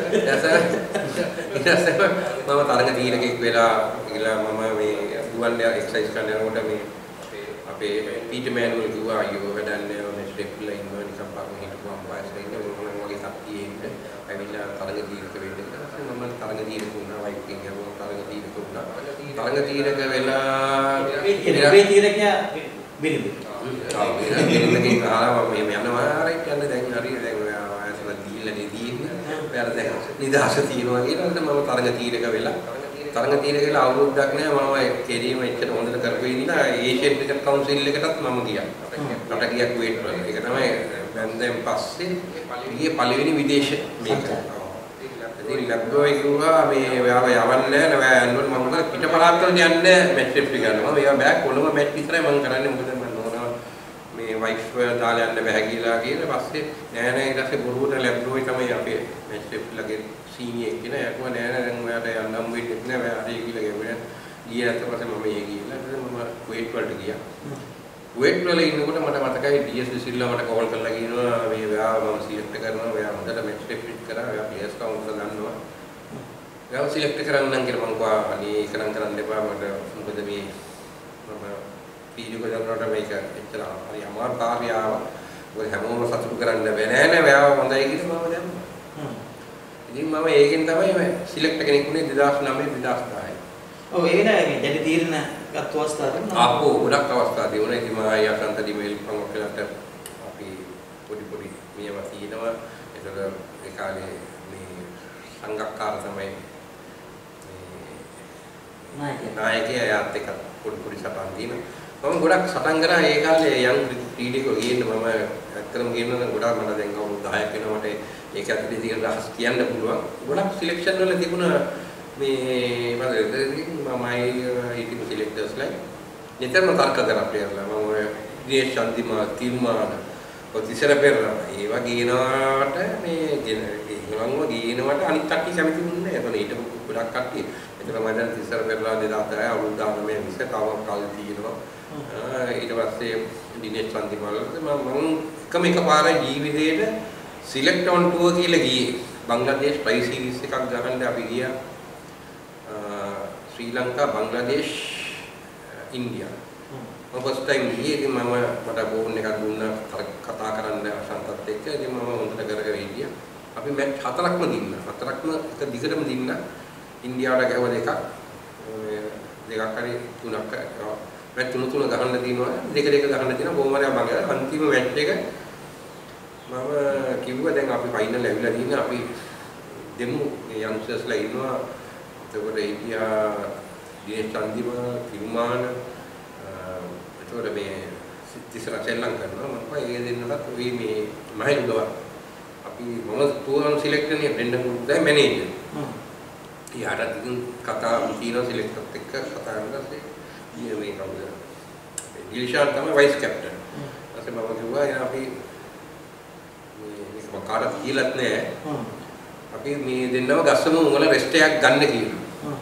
ඊට පස්සේ මම තරඟ තීරකෙක් වෙලා ගිහලා මම මේ දුවන්නේ එක්සර්සයිස් කරන යනකොට මේ අපේ පීටර් මෑනුවල් කිව්වා අයියෝ වැඩන්නේ මේ ස්ටෙප්ලා ඉන්නවා නිකන් පාරේ හිටපුවාම වයසට ඉන්න මොනවා වගේ කට්ටිය ඉන්න ඇවිල්ලා තරඟ තීරක වෙන්න. ඊට පස්සේ මම තරඟ තීරක වුණා වයිට් එකෙන් යවුවා තරඟ තීරක වුණා. තරඟ තීරක වෙලා මේ තීරකයා බිරිඳ. ආ බිරිඳකින් ආවා මේ යනවා රයිට් යන්න දැන් හරි දැන් ඔයා වයසට දීලා නෙදීන්නේ. ඔයාලා දැන් නිදහස තියෙනවා කියලා මම තරඟ තීරක වෙලා තරඟ තීරක වෙලා අවුරුද්දක් නෑ මම කෙරීම එච්චර හොඳට කරපු ඉඳලා ඒෂියන් ක්‍රිකට් කවුන්සිල් එකටත් මම ගියා. රට ගියක් වේට් වල. ඒක තමයි බැන්දෙන් පස්සේ ගියේ පළවෙනි විදේශ මේක. ඉතින් ලැබ්බෝ කිව්වා මේ ඔයාව යවන්නේ නෑ නෑ යන්න මම මොකද පිටපරාත් වලට යන්නේ මැච් ට්‍රිප් එක ගන්නවා. මේවා බෑ කොළඹ මැච් විතරයි මම කරන්නේ මොකද මම නෝනා මේ වයිෆ් දාලා යන්න බෑ කියලා කියලා පස්සේ නෑ නෑ ඊට පස්සේ බොරුවට ලැබ්බෝ තමයි අපේ මැච් ට්‍රිප් ලගේ සීනියර් කෙනා යකුවා නෑ නෑ දැන් ඔයාට යන්න හම් වෙන්නේ නෑ ඔයා හරි කියලා ගෙවුවා. ගියා ඊට පස්සේ මම ඒ ගිහලා මම වේට් වලට ගියා. වේට් වල ඉන්නකොට මට මතකයි ඩී එස් විසිල්ලා මට කෝල් කරලා කියනවා මේ ඔයාව මම සිලෙක්ට් කරනවා ඔයා හොඳට මැච් ට්‍රිප් කරා ඔයා ප්ලේස් කවුන්ට් ගන්නවා. ඔයාව සිලෙක්ට් කරන්නම් කියලා මම කිව්වා අනේ ඒක නම් කරන්න එපා මට මොකද මේ මම වීඩියෝ කරනකොට මේක එච්චර හරි අමාරු කාර්යාව ඔය හැමෝම සතුටු කරන්න බෑ නෑ නෑ ඔයාව හොඳයි කියලා මම දැම්මා. හ්ම්. ඉතින් මම ඒකෙන් තමයි සිලෙක්ට් කෙනෙක් වුණේ දෙදාස් නවය දෙදාස් දහය. ඔව් ඒ නෑ මේ දැඩි තීරණ ගත්ත අවස්ථා තිබුණා. ආපෝ ගොඩක් අවස්ථා තිබුණා. ඉතින් මම අයසන්ත ඩිමේල් ප්‍රමුඛලට අපි පොඩි පොඩි ඉන්නවා. ඒතර ඒ කාලේ මේ සංගක්කාර තමයි මේ නායකයා යාත් එක්ක පොඩි පොඩි සටන් දින. මම ගොඩක් සටන් කරා ඒ කාලේ යම් ක්‍රීඩකයෝ ගේන්න මම ඇත්තටම කියනවා ගොඩක් මට දැන් අවුරුදු දහයක් වෙනවා මට ඒක ඇතුලේ තියෙන රහස් කියන්න පුළුවන්. ගොඩක් සිලෙක්ෂන් වල තිබුණා මේ මම මමයි ඊටිපු සිලෙක්ටර්ස්ලා නිතරම තර්ක කරා ප්ලේයර්ලා මම දිනේෂ් චන්දිමා තිල්මාන ඔතිසර පෙරලා ඒ වගේ ගේනවාට මේ ගේනවම ගේනවට අනිත් කට්ටිය කැමති වුණේ නැහැ. ඒතන ඊට ගොඩක් කට්ටිය. ඒතර මම දැන් තිසර පෙරලා දෙදාස් දහය අවුරුදු දානමය විස තව කල් තියෙනවා. ඊට පස්සේ දිනේෂ් චන්දිමාල මම එකම එකපාරයි ජීවිතේට සිලෙක්ට් ඔන් ටුවර් කියලා ගියේ. බංග්ලාදේශ ට්‍රයි සීරීස් එකක් ගහන්න අපි ගියා. ශ්‍රී ලංකා බංග්ලාදේශ ඉන්දියා. මම ෆස්ට් ටයිම් ගියේ. ඉතින් මම මට බෝන් එකක් දුන්නා කතා කරන්න අශාන්තත් එක්ක. ඉතින් මම හොඳට කරගෙන හිටියා. අපි මැච් හතරක්ම දින්නා. හතරක්ම එක දිගටම දින්නා. ඉන්දියාවට ගැහුව දෙකක්. දෙකක් හරි තුනක් මැච් තුන තුන ගහන්න දිනවා. දෙක දෙක ගහන්න දිනවා. බොහොම හරි මම අන්තිම මැච් එක මම කිව්වා දැන් අපි ෆයිනල් ඇවිල්ලා තියෙනවා. අපි දෙමු යන්ග්ස්ටර්ස්ලා ඉන්නවා. එතකොට ඉන්දියා දිනේෂ් චන්දිමා තිල්මාන එතකොට මේ තිසර සෙල්ලම් කරනවා. මම කිව්වා ඒ දෙන්නටත් ඔය මේ මහින්දව අපි මම තුන් සිලෙක්ට් කරන්නේ බ්‍රෙන්ඩන් ගුඩ්දයි මැනේජර්. හ්ම්. ඊට ඉතින් කතා තියෙනවා සිලෙක්ටර්ත් එක්ක කතා කරලා ඊයේ මේ කවුද? දිල්ෂාන් තමයි වයිස් කැප්ටන්. ඊට පස්සේ මම කිව්වා එන අපි මේ මේක කාටවත් කියලාත් නැහැ. හ්ම්. අපි මේ දෙන්නම ගස්සමු උඹලා රෙස්ට් එකක් ගන්න කියලා. හ්ම්.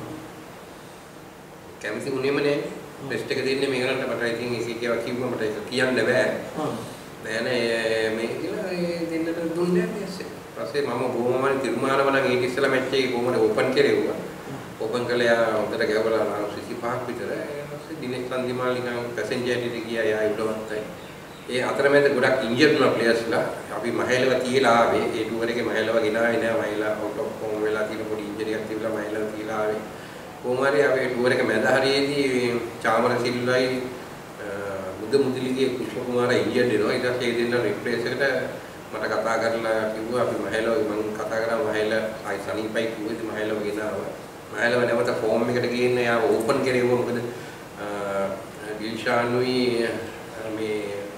කැමති උනේම නෑ. රෙස්ට් එක දෙන්නේ මේකට මට ඉතින් ඒක කියවා කිව්වා මට ඒක කියන්න බෑ. හ්ම්. නෑ නෑ මේ කියලා ඒ දෙන්නට දුන්නේ නැහැ ඊස්සේ. ඊපස්සේ මම බොහොමම තිරුමානම නම් ඊට ඉස්සෙල්ලා මැච් එකේ කොහොමද ඕපන් කරේවුවා. ඕපන් කළා හොඳට ගැවලා නාස් විසිපහක් විතර. ඊපස්සේ දිනේෂ් චන්දිමාල් නිකන් පැසෙන්ජර් එකට ගියා යා උඩවත්තයි. ඒ අතරමැද ගොඩක් ඉන්ජර්ඩ් වුණා ප්ලේයර්ස්ලා. අපි මහේලව තියලා ආවේ. ඒ ටුවර් එකේ මහේලව ගෙනාවේ නෑ. මහේලා අවුට් ඔෆ් ෆෝම් වෙලා තියෙන පොඩි ඉන්ජරි එකක් තිබුණා මහේලව තියලා ආවේ. කොහොම හරි අපි ටුවර් එක මැද හරියේදී චාමර සිල්වයි බුද්ධ මුදලිගේ කුෂ්ම කුමාර ඉන්ජර්ඩ් වෙනවා. ඊට පස්සේ ඒ දෙන්න රිප්ලේස් එකට මට කතා කරලා කිව්වා අපි මහේලව මම කතා කරා මහේල ආයි සනීපයි කිව්වා. ඉතින් මහේලව ගෙනාවා. මහේලව නැවත ෆෝම් එකට ගේන්න යා ඕපන් කරේවුවා. මොකද දිල්ෂානුයි මේ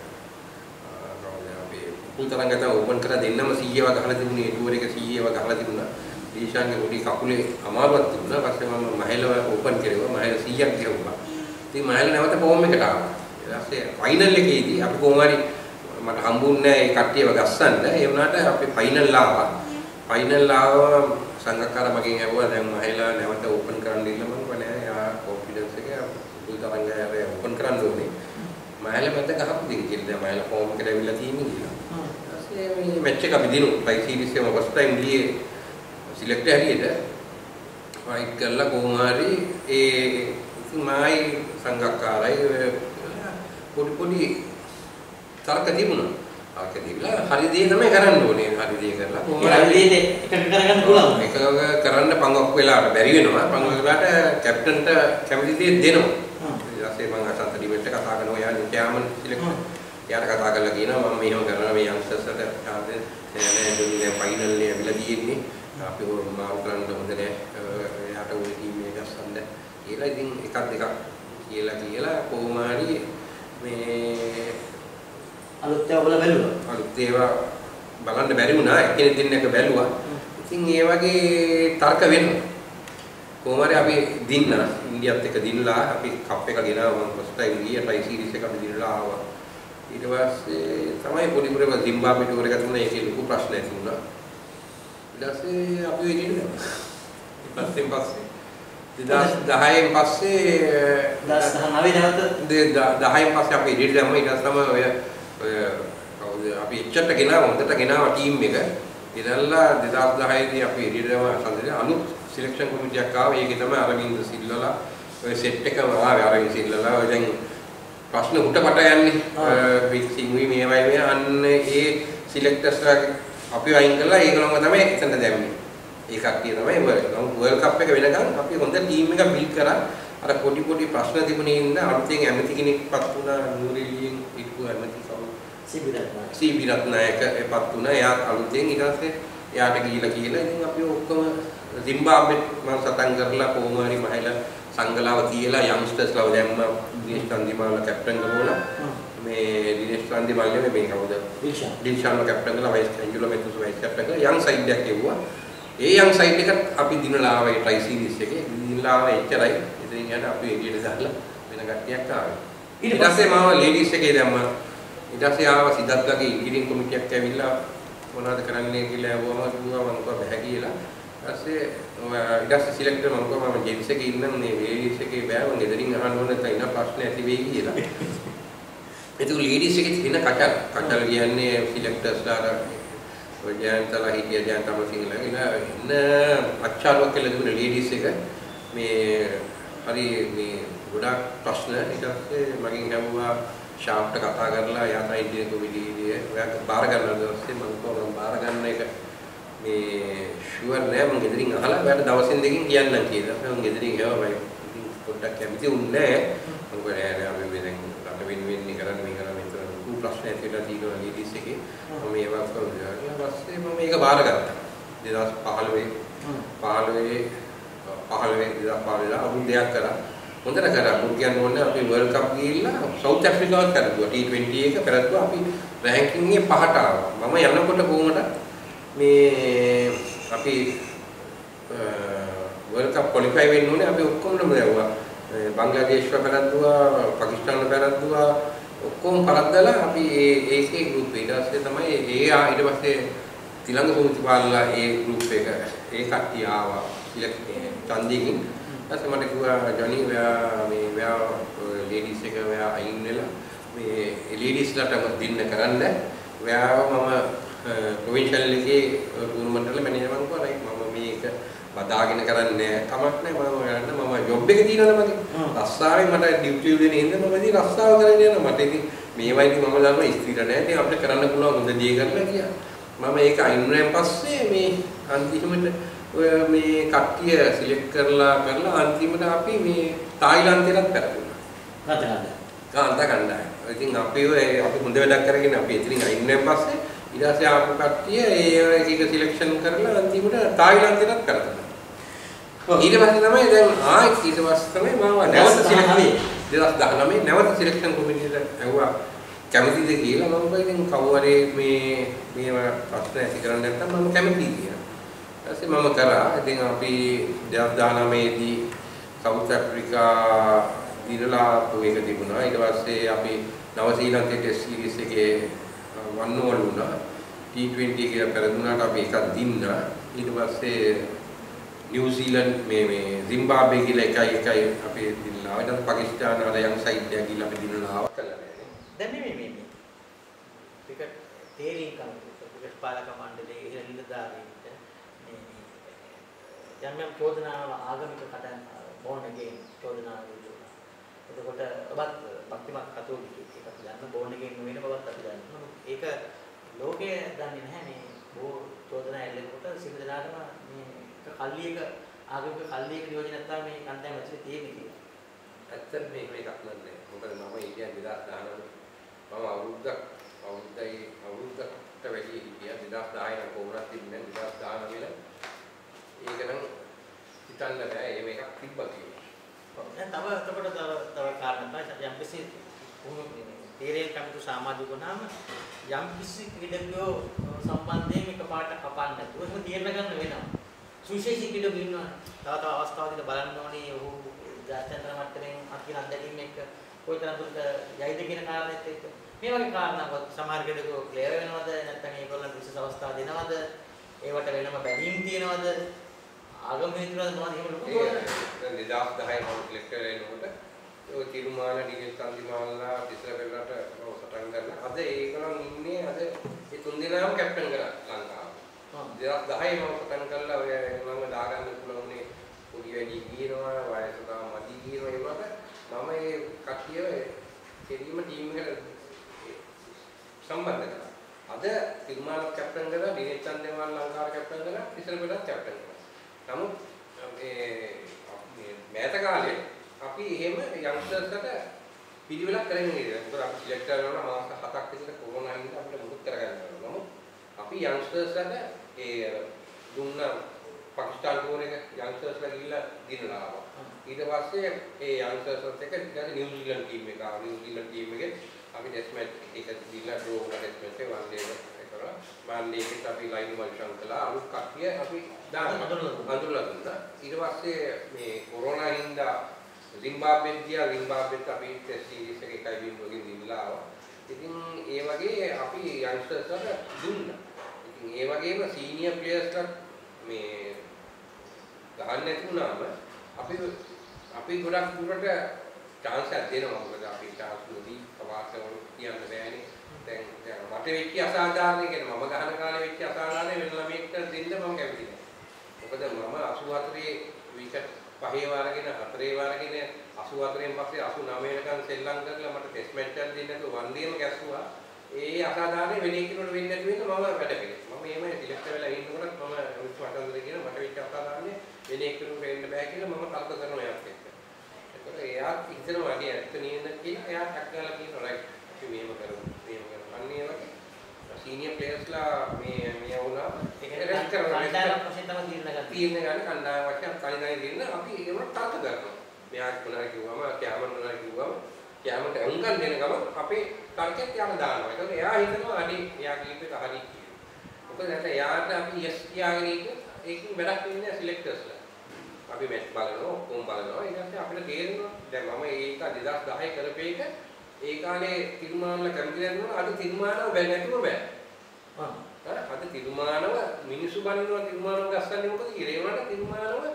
පුතරංගත ඕපන් කරලා දෙන්නම සීයව ගහලා තිබුණේ ටුවර් එක සීයව ගහලා තිබුණා. දීෂාන්ගේ පොඩි කකුලේ අමාරුවක් තිබුණා. පස්සේ මම මහේලව ඕපන් කරේවා. මහේල සීයක් ගෙවුවා. ඉතින් මහේල නැවත ෆෝම් එකට ආවා. ඊට පස්සේ ෆයිනල් එකේදී අපි කොහොම හරි මට හම්බුන්නේ නැහැ ඒ කට්ටියව ගස්සන්න. ඒ වුණාට අපි ෆයිනල් ආවා. ෆයිනල් ආවා සංගක්කාර මගෙන් ඇහුවා දැන් මහේලා නැවත ඕපන් කරන්න ඉන්න මම කිව්වා නෑ යා කොන්ෆිඩන්ස් එක පුතරංගය ඕපන් කරන්න ඕනේ. මහේල මැද ගහපු දෙයක් කියලා මහේල ෆෝම් එකට ඇවිල්ලා තියෙන්නේ කියලා. මේ මැච් එක අපි දිනු ට්‍රයි සීරීස් එකම ෆස්ට් ටයිම් ගියේ සිලෙක්ට් හැරියට ෆයිට් කරලා කොහොම හරි ඒ ඉතින් මායි සංගක්කාරයි පොඩි පොඩි තර්ක තිබුණා. තර්ක තිබිලා හරි දේ තමයි කරන්න ඕනේ. හරි දේ කරලා කොහොම හරි දේ එක කරගන්න පුළුවන්. එක කරන්න පංගක් වෙලාවට බැරි වෙනවා. පංගක් වෙලාවට කැප්ටන්ට කැමති දේ දෙනවා. ඊට පස්සේ මම අසන්ත ඩිබේට් එක කතා කරනවා යා නිත්‍යාමන් සිලෙක්ට් යාට කතා කරලා කියනවා මම මෙහෙම කරනවා මේ යන්ග්ස්ටර්ස්ට ආවේ නෑ නෑ දුන්නේ දැන් ෆයිනල් එක ඇවිල්ලා තියෙන්නේ අපි මාරු කරන්න හොඳ නෑ එයාට ওই ටීම් එක ගස්සන්න කියලා ඉතින් එකක් දෙකක් කියලා කියලා කොහොම හරි මේ අලුත් ඒවා බලලා බැලුවා අලුත් ඒවා බලන්න බැරි වුණා එක්කෙනෙක් දෙන්නෙක් බැලුවා ඉතින් ඒ වගේ තර්ක වෙනවා කොහොම හරි අපි දින්නා ඉන්දියාත් එක්ක දිනලා අපි කප් එක ගෙනාවා මම ෆස්ට් ටයිම් ගියා ට්‍රයි සීරීස් එක අපි දිනලා ආවා ඊට පස්සේ තමයි පොඩි පොඩි සිම්බාබ්වේ ටුවර් එක තුන ඒකේ ලොකු ප්‍රශ්න ඇති වුණා. ඊට පස්සේ අපි වෙ ඉන්නේ. ඊපස්සේ පස්සේ දෙදාස් දහයෙන් පස්සේ දෙදාස් දහනවය නැවත දහයෙන් පස්සේ අපි ඉඩියට දැම්මා. ඊට පස්සේ තමයි ඔය ඔය කවුද අපි එච්චරට ගෙනාවා හොඳට ගෙනාවා ටීම් එක. ගෙනල්ලා දෙදාස් දහයේදී අපි ඉඩියට දැම්මා සංදේ අලුත් සිලෙක්ෂන් කමිටියක් ආවා. ඒකේ තමයි අරවින්ද සිල්වලා ඔය සෙට් එකම ආවේ අරවින්ද සිල්වලා ඔය දැන් ප්‍රශ්න උටකට යන්නේ වික්සිංුයි මේවයි මේ අන්න ඒ සිලෙක්ටර්ස්ලා අපි වයින් කරලා ඒගොල්ලෝම තමයි එතන දැම්මේ. ඒ කට්ටිය තමයි වර්ල්ඩ් කප් එක වෙනකන් අපි හොඳ ටීම් එකක් බිල්ඩ් කරා. අර පොඩි පොඩි ප්‍රශ්න තිබුණේ ඉන්න අලුතෙන් ඇමති කෙනෙක්පත් වුණා නූරිලියෙන් ඉක්කු ඇමති කවුරු සීබී රත්නායක එපත් වුණා. එයා අලුතෙන් ඊට පස්සේ එයාට ගිහිලා කියලා ඉතින් අපි ඔක්කොම සිම්බාබ්වෙ මම සටන් කරලා කොහොම හරි මහලා සංගලාව තියලා යන්ග්ස්ටර්ස්ලාව දැම්ම දිනේෂ් චන්දිමාල කැප්ටන් කරවලා මේ දිනේෂ් චන්දිමාල මේ කවුද දිල්ෂාන් දිල්ෂාන්ව කැප්ටන් කරලා vice Angelo Mathews vice captain කරලා යන් සයිඩ් එකක් එවුවා. ඒ යන් සයිඩ් එක අපි දිනලා ආවේ ට්‍රයි සීරීස් එකේ දිනලා ආවේ එච්චරයි. ඉතින් යන අපි එළියට දාලා වෙන කට්ටියක් ආවේ. ඊට පස්සේ මම ලේඩීස් එකේ දැම්මා. ඊට පස්සේ ආව සිද්ධාර්ථගේ ඉංග්‍රීසි කොමිටියක් ඇවිල්ලා මොනවද කරන්නේ කියලා ඇහුවම කිව්වා මම කිව්වා බෑ කියලා. ඊපස්සේ ඊට පස්සේ සිලෙක්ටර් මම කිව්වා මම ජෙන්ස් එකේ ඉන්න මේ ලේඩීස් එකේ බෑ මම ගෙදරින් අහන්න ඕන නැත්නම් ඉන්න ප්‍රශ්න ඇති වෙයි කියලා. ඒක ලේඩීස් එකේ තියෙන කචල් කචල් කියන්නේ සිලෙක්ටර්ස්ලා ඔය ජයන්තලා හිටිය ජයන්තම සිංහල ඉන්න අච්චාරුවක් කියලා තිබුණ ලේඩීස් එක මේ හරි මේ ගොඩාක් ප්‍රශ්න ඊට පස්සේ මගෙන් ඇහුවා ශාප්ට කතා කරලා යා තමයි ඉන්දියන් කොමිටියේ ඔයාට බාර ගන්න දවසේ මම කොහොමද බාර ගන්න එක මේ ෂුවර් නෑ මම ගෙදරින් අහලා ඔයාට දවසින් දෙකකින් කියන්නම් කියලා. මම ගෙදරින් ගියා මම ඉතින් පොඩ්ඩක් කැමති වුණේ නෑ. මම කිව්වා නෑ අපි වෙන රට වෙන වෙන්නේ කරන්නේ මේ කරන්නේ විතර ලොකු ප්‍රශ්න ඇතිලා තියෙනවා ලීඩිස් එකේ. මම ඒවා කරලා ඊට පස්සේ මම මේක බාර ගත්තා. දෙදාස් පහළොවේ පහළොවේ පහළොවේ දෙදාස් පහළොවේ අවුරුද්දක් කරා. හොඳට කරා. මුල් කියන්න ඕනේ අපි වර්ල්ඩ් කප් ගිහිල්ලා සවුත් ඇෆ්‍රිකාවත් කරදුවා. ටී ට්වෙන්ටි එක කරදුවා. අපි රෑන්කින් එකේ පහට ආවා. මම යනකොට කොහොමද මේ අපි වර්ල්ඩ් කප් ක්වොලිෆයි වෙන්න ඕනේ. අපි ඔක්කොම නමුදවුවා. බංග්ලාදේශව කරදුවා, පාකිස්තානව කරදුවා. ඔක්කොම කරද්දලා අපි ඒ ඒකේ ගෲප් එක ඊට පස්සේ තමයි ඒ ඊට පස්සේ තිලංග සුමුතිපාලලා ඒ ගෲප් එක ඒ කට්ටිය ආවා. ඉලක්ක චන්දිකින් ඊට මට කිව්වා ජොනි ඔයා මේ ඔයා ලේඩීස් එක ඔයා අයින් වෙලා මේ ලේඩීස්ලාට දින්න කරන්න ඔයාව මම ප්‍රොවින්ෂල් එකේ ටූර්නමන්ට් වල මැනේජර් මම කිව්වා රයිට් මම මේක බදාගෙන කරන්නේ කමක් නැහැ මම යන්න මම ජොබ් එක තියෙනවනේ මගේ රස්සාවෙන් මට ඩියුටි දෙන්න හින්දා මම ඉතින් රස්සාව කරගෙන යනවා මට ඉතින් මේවා ඉතින් මම දන්නවා ස්ථිර නැහැ ඉතින් අපිට කරන්න පුළුවන් හොඳ දේ කරලා කියලා මම ඒක අයින් වුණාන් පස්සේ මේ අන්තිමට ඔය මේ කට්ටිය සිලෙක්ට් කරලා කරලා අන්තිමට අපි මේ තායිලන්තයටත් පැරදුනා. ගතකන්ද. ගාන්ත කණ්ඩායම. ඉතින් අපි ඔය අපි හොඳ වැඩක් කරගෙන අපි එතනින් අයින් වුණාන් පස්සේ ඊට පස්සේ ආපු කට්ටිය ඒ එක එක සිලෙක්ෂන් කරලා අන්තිමට තායිලන්තයටත් පැරදුනා. ඊට පස්සේ තමයි දැන් ආයෙත් ඊට පස්සේ තමයි මම නැවත සිලෙක්ට් දෙදාස් දහනවයේ නැවත සිලෙක්ෂන් කොමිටියට ඇහුවා කැමතිද කියලා මම කිව්වා ඉතින් කවුරු මේ මේවා ප්‍රශ්න ඇති කරන්නේ නැත්නම් මම කැමතියි කියලා. ඊපස්සේ මම කරා. ඉතින් අපි දෙදාස් දහනවයේ දී සවුත් ඇෆ්‍රිකා දිනලා එක තිබුණා. ඊට පස්සේ අපි නව ශ්‍රීලංකේ ටෙස්ට් සීරීස් එකේ වන් ඕවර් වුණා. ටී ට්වෙන්ටි කියලා පෙරදුනාට අපි එකක් දින්නා. ඊට පස්සේ නිව්සීලන්ත මේ මේ සිම්බාබ්වේ කියලා එකයි එකයි අපි දිනලා. ඊට පස්සේ පාකිස්තාන වල යම් සයිඩ් එකක් ගිහලා අපි දිනලා ආවා කළා. දැන් මේ මේ මේ ක්‍රිකට් තේරීම් කමිටුව ක්‍රිකට් පාලක මණ්ඩලයේ ඉහළ නිලධාරීන්ට යම් යම් චෝදනාව ආගමික කඩන් බෝන් එකෙන් චෝදනාව දුන්නා. එතකොට ඔබත් භක්තිමත් කතෝලිකයෙක් අපි දන්න බෝන් එකෙන් වෙන බවත් අපි දන්නවා. ඒක ලෝකයේ දන්නේ නැහැ මේ බෝ චෝදනා එල්ලෙනකොට සියලු දෙනාටම මේ එක කල්ලියක ආගමික කල්ලියක නියෝජනය නැත්නම් මේ කන්දෑම ඇතුලේ තියෙන්නේ කියලා. ඇත්තට මේක එකක් නෑ. මොකද මම ඉන්දියාවේ දෙදාස් දහනවයේ මම අවුරුද්දක් අවුරුද්දයි අවුරුද්දකට වැඩි හිටියා. දෙදාස් දහය නම් කොහොමවත් තිබුණේ නෑ. දෙදාස් දහනවයේ ඒක නම් හිතන්න බෑ ඒ මේකක් තිබ්බා කියලා. දැන් තව එතකොට තව තව කාරණා තමයි යම් කිසි තේරේ කමිටු සමාජිකව නම් යම් කිසි ක්‍රීඩකයෝ සම්බන්ධයෙන් එකපාරට කපන්න නැතුව එහෙම තීරණ ගන්න වෙනවා. සුවිශේෂී ක්‍රීඩකයෝ ඉන්නවා. තව තව අවස්ථාවලදී බලන්න ඕනේ ඔහු ජාත්‍යන්තර මට්ටමින් අත්කින අත්දැකීම් එක්ක කොයිතරම් දුරට යයිද කියන කාරණේත් එක්ක මේ වගේ කාරණා සමහර ක්‍රීඩකයෝ ක්ලියර් වෙනවද නැත්නම් ඒගොල්ලන්ට විශේෂ අවස්ථා දෙනවද? ඒවට වෙනම බැඳීම් තියනවද? ආගම හේතුවද මොනවද එහෙම ලොකු දැන් දෙදාස් දහය මම ක්ලික් කරේනකොට ඔය තිරුමාල ඩීඑල් කන්දිමාල්ලා ඉස්සර වෙලට මම සටන් කරලා අද ඒගොල්ලන් ඉන්නේ අද ඒ තුන් දෙනාම කැප්ටන් කරා ලංකාව. දෙදාස් දහය මම සටන් කරලා ඔය මම දාගන්න පුළුවන්නේ පොඩි වැඩි ගියනවා වයස තාම මදි ගියනවා ඒ වගේ මම ඒ කට්ටිය කෙරීම ටීම් එකට සම්බන්ධ කරා. අද තිරුමාල කැප්ටන් කරලා ඩීඑල් චන්දේමාල් ලංකාව කැප්ටන් කරලා ඉස්සර වෙලට කැප්ටන් කරා. නමුත් මේ මේ මෑත කාලේ අපි එහෙම යන්ග්ස්ටර්ස්ට පිළිවෙලක් කරගෙන ඉන්නේ. මොකද අපි සිලෙක්ට් කරනවා මාස හතක් විතර කොරෝනා හින්දා අපිට මුකුත් කරගන්න බැහැ. නමුත් අපි යන්ග්ස්ටර්ස්ලට ඒ දුන්න පාකිස්තාන ටූර් එක යන්ග්ස්ටර්ස්ලා ගිහිල්ලා දිනලා ආවා. ඊට පස්සේ ඒ යන්ග්ස්ටර්ස්ලත් එක්ක ඊට නිව්සීලන්ත ටීම් එක ආවා. නිව්සීලන්ත ටීම් එකේ අපි ටෙස්ට් මැච් එක දිනලා ඩ්‍රෝ වුණා ටෙස්ට් මැච් එක වන් ඩේ එක කරා. වන් ඩේ එකේ අපි ලයින් වල්ෂන් කළා. අලුත් කට්ටිය අපි දාන්න අඳුරලා දුන්නා. ඊට පස්සේ මේ කොරෝනා හින්දා zimbabwe ගියා. zimbabweත් අපි ටෙස්ට් සීරීස් එක එකයි බිඳුවකින් දිනලා ආවා. ඉතින් ඒ වගේ අපි යන්ග්ස්ටර්ස්ලට දුන්නා. ඉතින් ඒ වගේම සීනියර් ප්ලේයර්ස්ලා මේ ගහන්න නැති වුණාම අපි අපි ගොඩක් දුරට chance එකක් දෙනවා. මොකද අපි chance නොදී කවාසවල කියන්න බෑනේ. දැන් දැන් මට වෙච්ච අසාධාරණ කියන්නේ මම ගහන කාලේ වෙච්ච අසාධාරණ වෙන ළමයෙක්ට දෙන්න මම කැමති නෑ. මොකද මම අසූ හතරේ විකට් පහේ වාරගෙන හතරේ වාරගෙන අසූ හතරෙන් පස්සේ අසූ නවය වෙනකන් සෙල්ලම් කරලා මට ටෙස්ට් මැච් එකක් දෙන්න නැතුව වන් ඩේම ගැස්සුවා. ඒ අසාධාරණ වෙන කෙනෙකුට වෙන්නේ නැති වෙන්න මම වැඩ කළේ. මම එහෙම සිලෙක්ට් වෙලා ඉන්නකොට මම විශ්වාසන්තර කියන මට වෙච්ච අසාධාරණ වෙන කෙනෙකුට වෙන්න බෑ කියලා මම තර්ක කරනවා යාත් එක්ක. ඒකට එයා හිතනවා අනේ ඇත්ත නේද කියලා එයා ටක් ගාලා කියනවා රයිට් අපි මෙහෙම කරමු මෙහෙම කරමු. අන්න ඒ වගේ සීනියර් ප්ලේයර්ස්ලා මේ මේ වුණා ඒක රෙස්ට් කරනවා. කණ්ඩායම් වශයෙන් තමයි තීරණ ගන්න. තීරණ ගන්න කණ්ඩායම් වශයෙන් කණ්ඩායම් දෙන්න අපි ඒවට තර්ක කරනවා. මෙයා මොනවා කිව්වම කැමරා මොනවා කිව්වම කැමරට අංගන් දෙන ගම අපේ තර්කයක් යාම දානවා. ඒකට එයා හිතනවා අනේ එයා කීප එක හරි කියලා. මොකද නැත්නම් එයාට අපි යස් කියාගෙන ඉන්න ඒකෙන් වැඩක් වෙන්නේ නැහැ සිලෙක්ටර්ස්ලා. අපි මැච් බලනවා ඔක්කොම බලනවා. ඊට පස්සේ අපිට තේරෙනවා දැන් මම ඒක දෙදාස් දහය කරපේක ඒ කාලේ තිරුමානල කැමති නැතුණා අද තිරුමානව බෑ නැතුව බෑ. ආ අද තිරුමානව මිනිස්සු බලනවා තිරුමානව ගස්සන්නේ මොකද කියලා. ඒ වුණාට තිරුමානව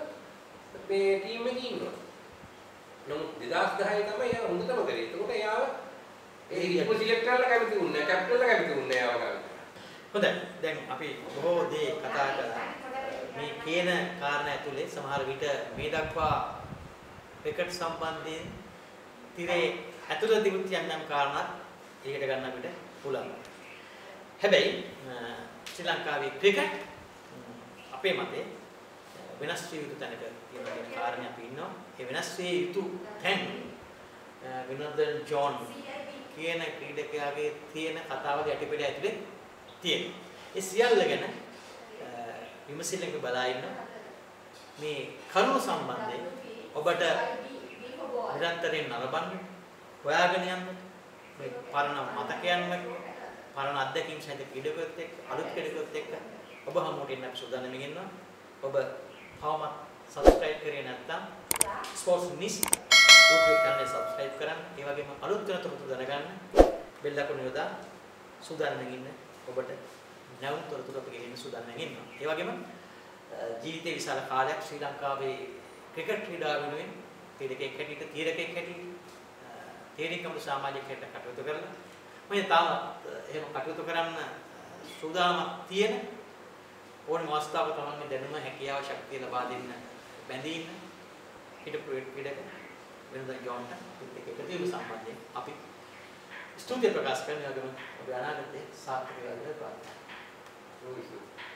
මේ ටීම් එකේ ඉන්නවා. නමුත් දෙදාස් දහය තමයි එයා හොඳටම කරේ. එතකොට එයාව ඒ ඉක්ම සිලෙක්ටර්ලා කැමති වුණේ නැහැ. කැප්ටන්ලා කැමති වුණේ නැහැ එයාව ගන්න. හොඳයි. දැන් අපි බොහෝ දේ කතා කළා. මේ කියන කාරණා ඇතුලේ සමහර විට මේ දක්වා ක්‍රිකට් සම්බන්ධයෙන් තිරේ ඇතුළත තිබුත් යන්නම් කාරණාත් ඒකට ගන්න අපිට පුළුවන්. හැබැයි ශ්‍රී ලංකාවේ ක්‍රිකට් අපේ මතේ වෙනස් විය යුතු තැනක තියෙන කාරණේ අපි ඉන්නවා. ඒ වෙනස් විය යුතු තැන් විනෝදන් ජෝන් කියන ක්‍රීඩකයාගේ තියෙන කතාවක යටිපෙළ ඇතුලේ තියෙනවා. ඒ සියල්ල ගැන විමසිල්ලක බලා ඉන්න මේ කරුණු සම්බන්ධයෙන් ඔබට නිරන්තරයෙන් නරඹන්න හොයාගෙන යන්න මේ පරණ මතකයන්ම පරණ අත්දැකීම් සහිත ක්‍රීඩකයොත් එක්ක අලුත් ක්‍රීඩකයොත් එක්ක ඔබ හමුවට එන්න අපි සූදානම් වෙනවා. ඔබ තවම subscribe කරේ නැත්නම් Sports News YouTube channel එක subscribe කරන්න. ඒ වගේම අලුත් වෙන තොරතුරු දැනගන්න බෙල් අකුණ යොදා සූදානම් වෙන්න ඔබට නැවුම් තොරතුරු අපි ගෙනින්න සූදානම් වෙනවා. ඒ වගේම ජීවිතේ විශාල කාලයක් ශ්‍රී ලංකාවේ ක්‍රිකට් ක්‍රීඩාව වෙනුවෙන් ක්‍රීඩකෙක් හැටියට තීරකෙක් හැටියට තීරකම් සමාජිකයට කටයුතු කරලා මම තාම එහෙම කටයුතු කරන්න සූදානම්ක් තියෙන ඕනම අවස්ථාවක තමයි දැනුම හැකියාව ශක්තිය ලබා දෙන්න බැඳී ඉන්න හිටපු ක්‍රීඩක වෙනදා ජෝන්ට ක්‍රිකට් එකතු වීම සම්බන්ධයෙන් අපි ස්තුතිය ප්‍රකාශ කරන වගේම ඔබ අනාගතයේ සාර්ථක වේවා කියලා ප්‍රාර්ථනා කරනවා.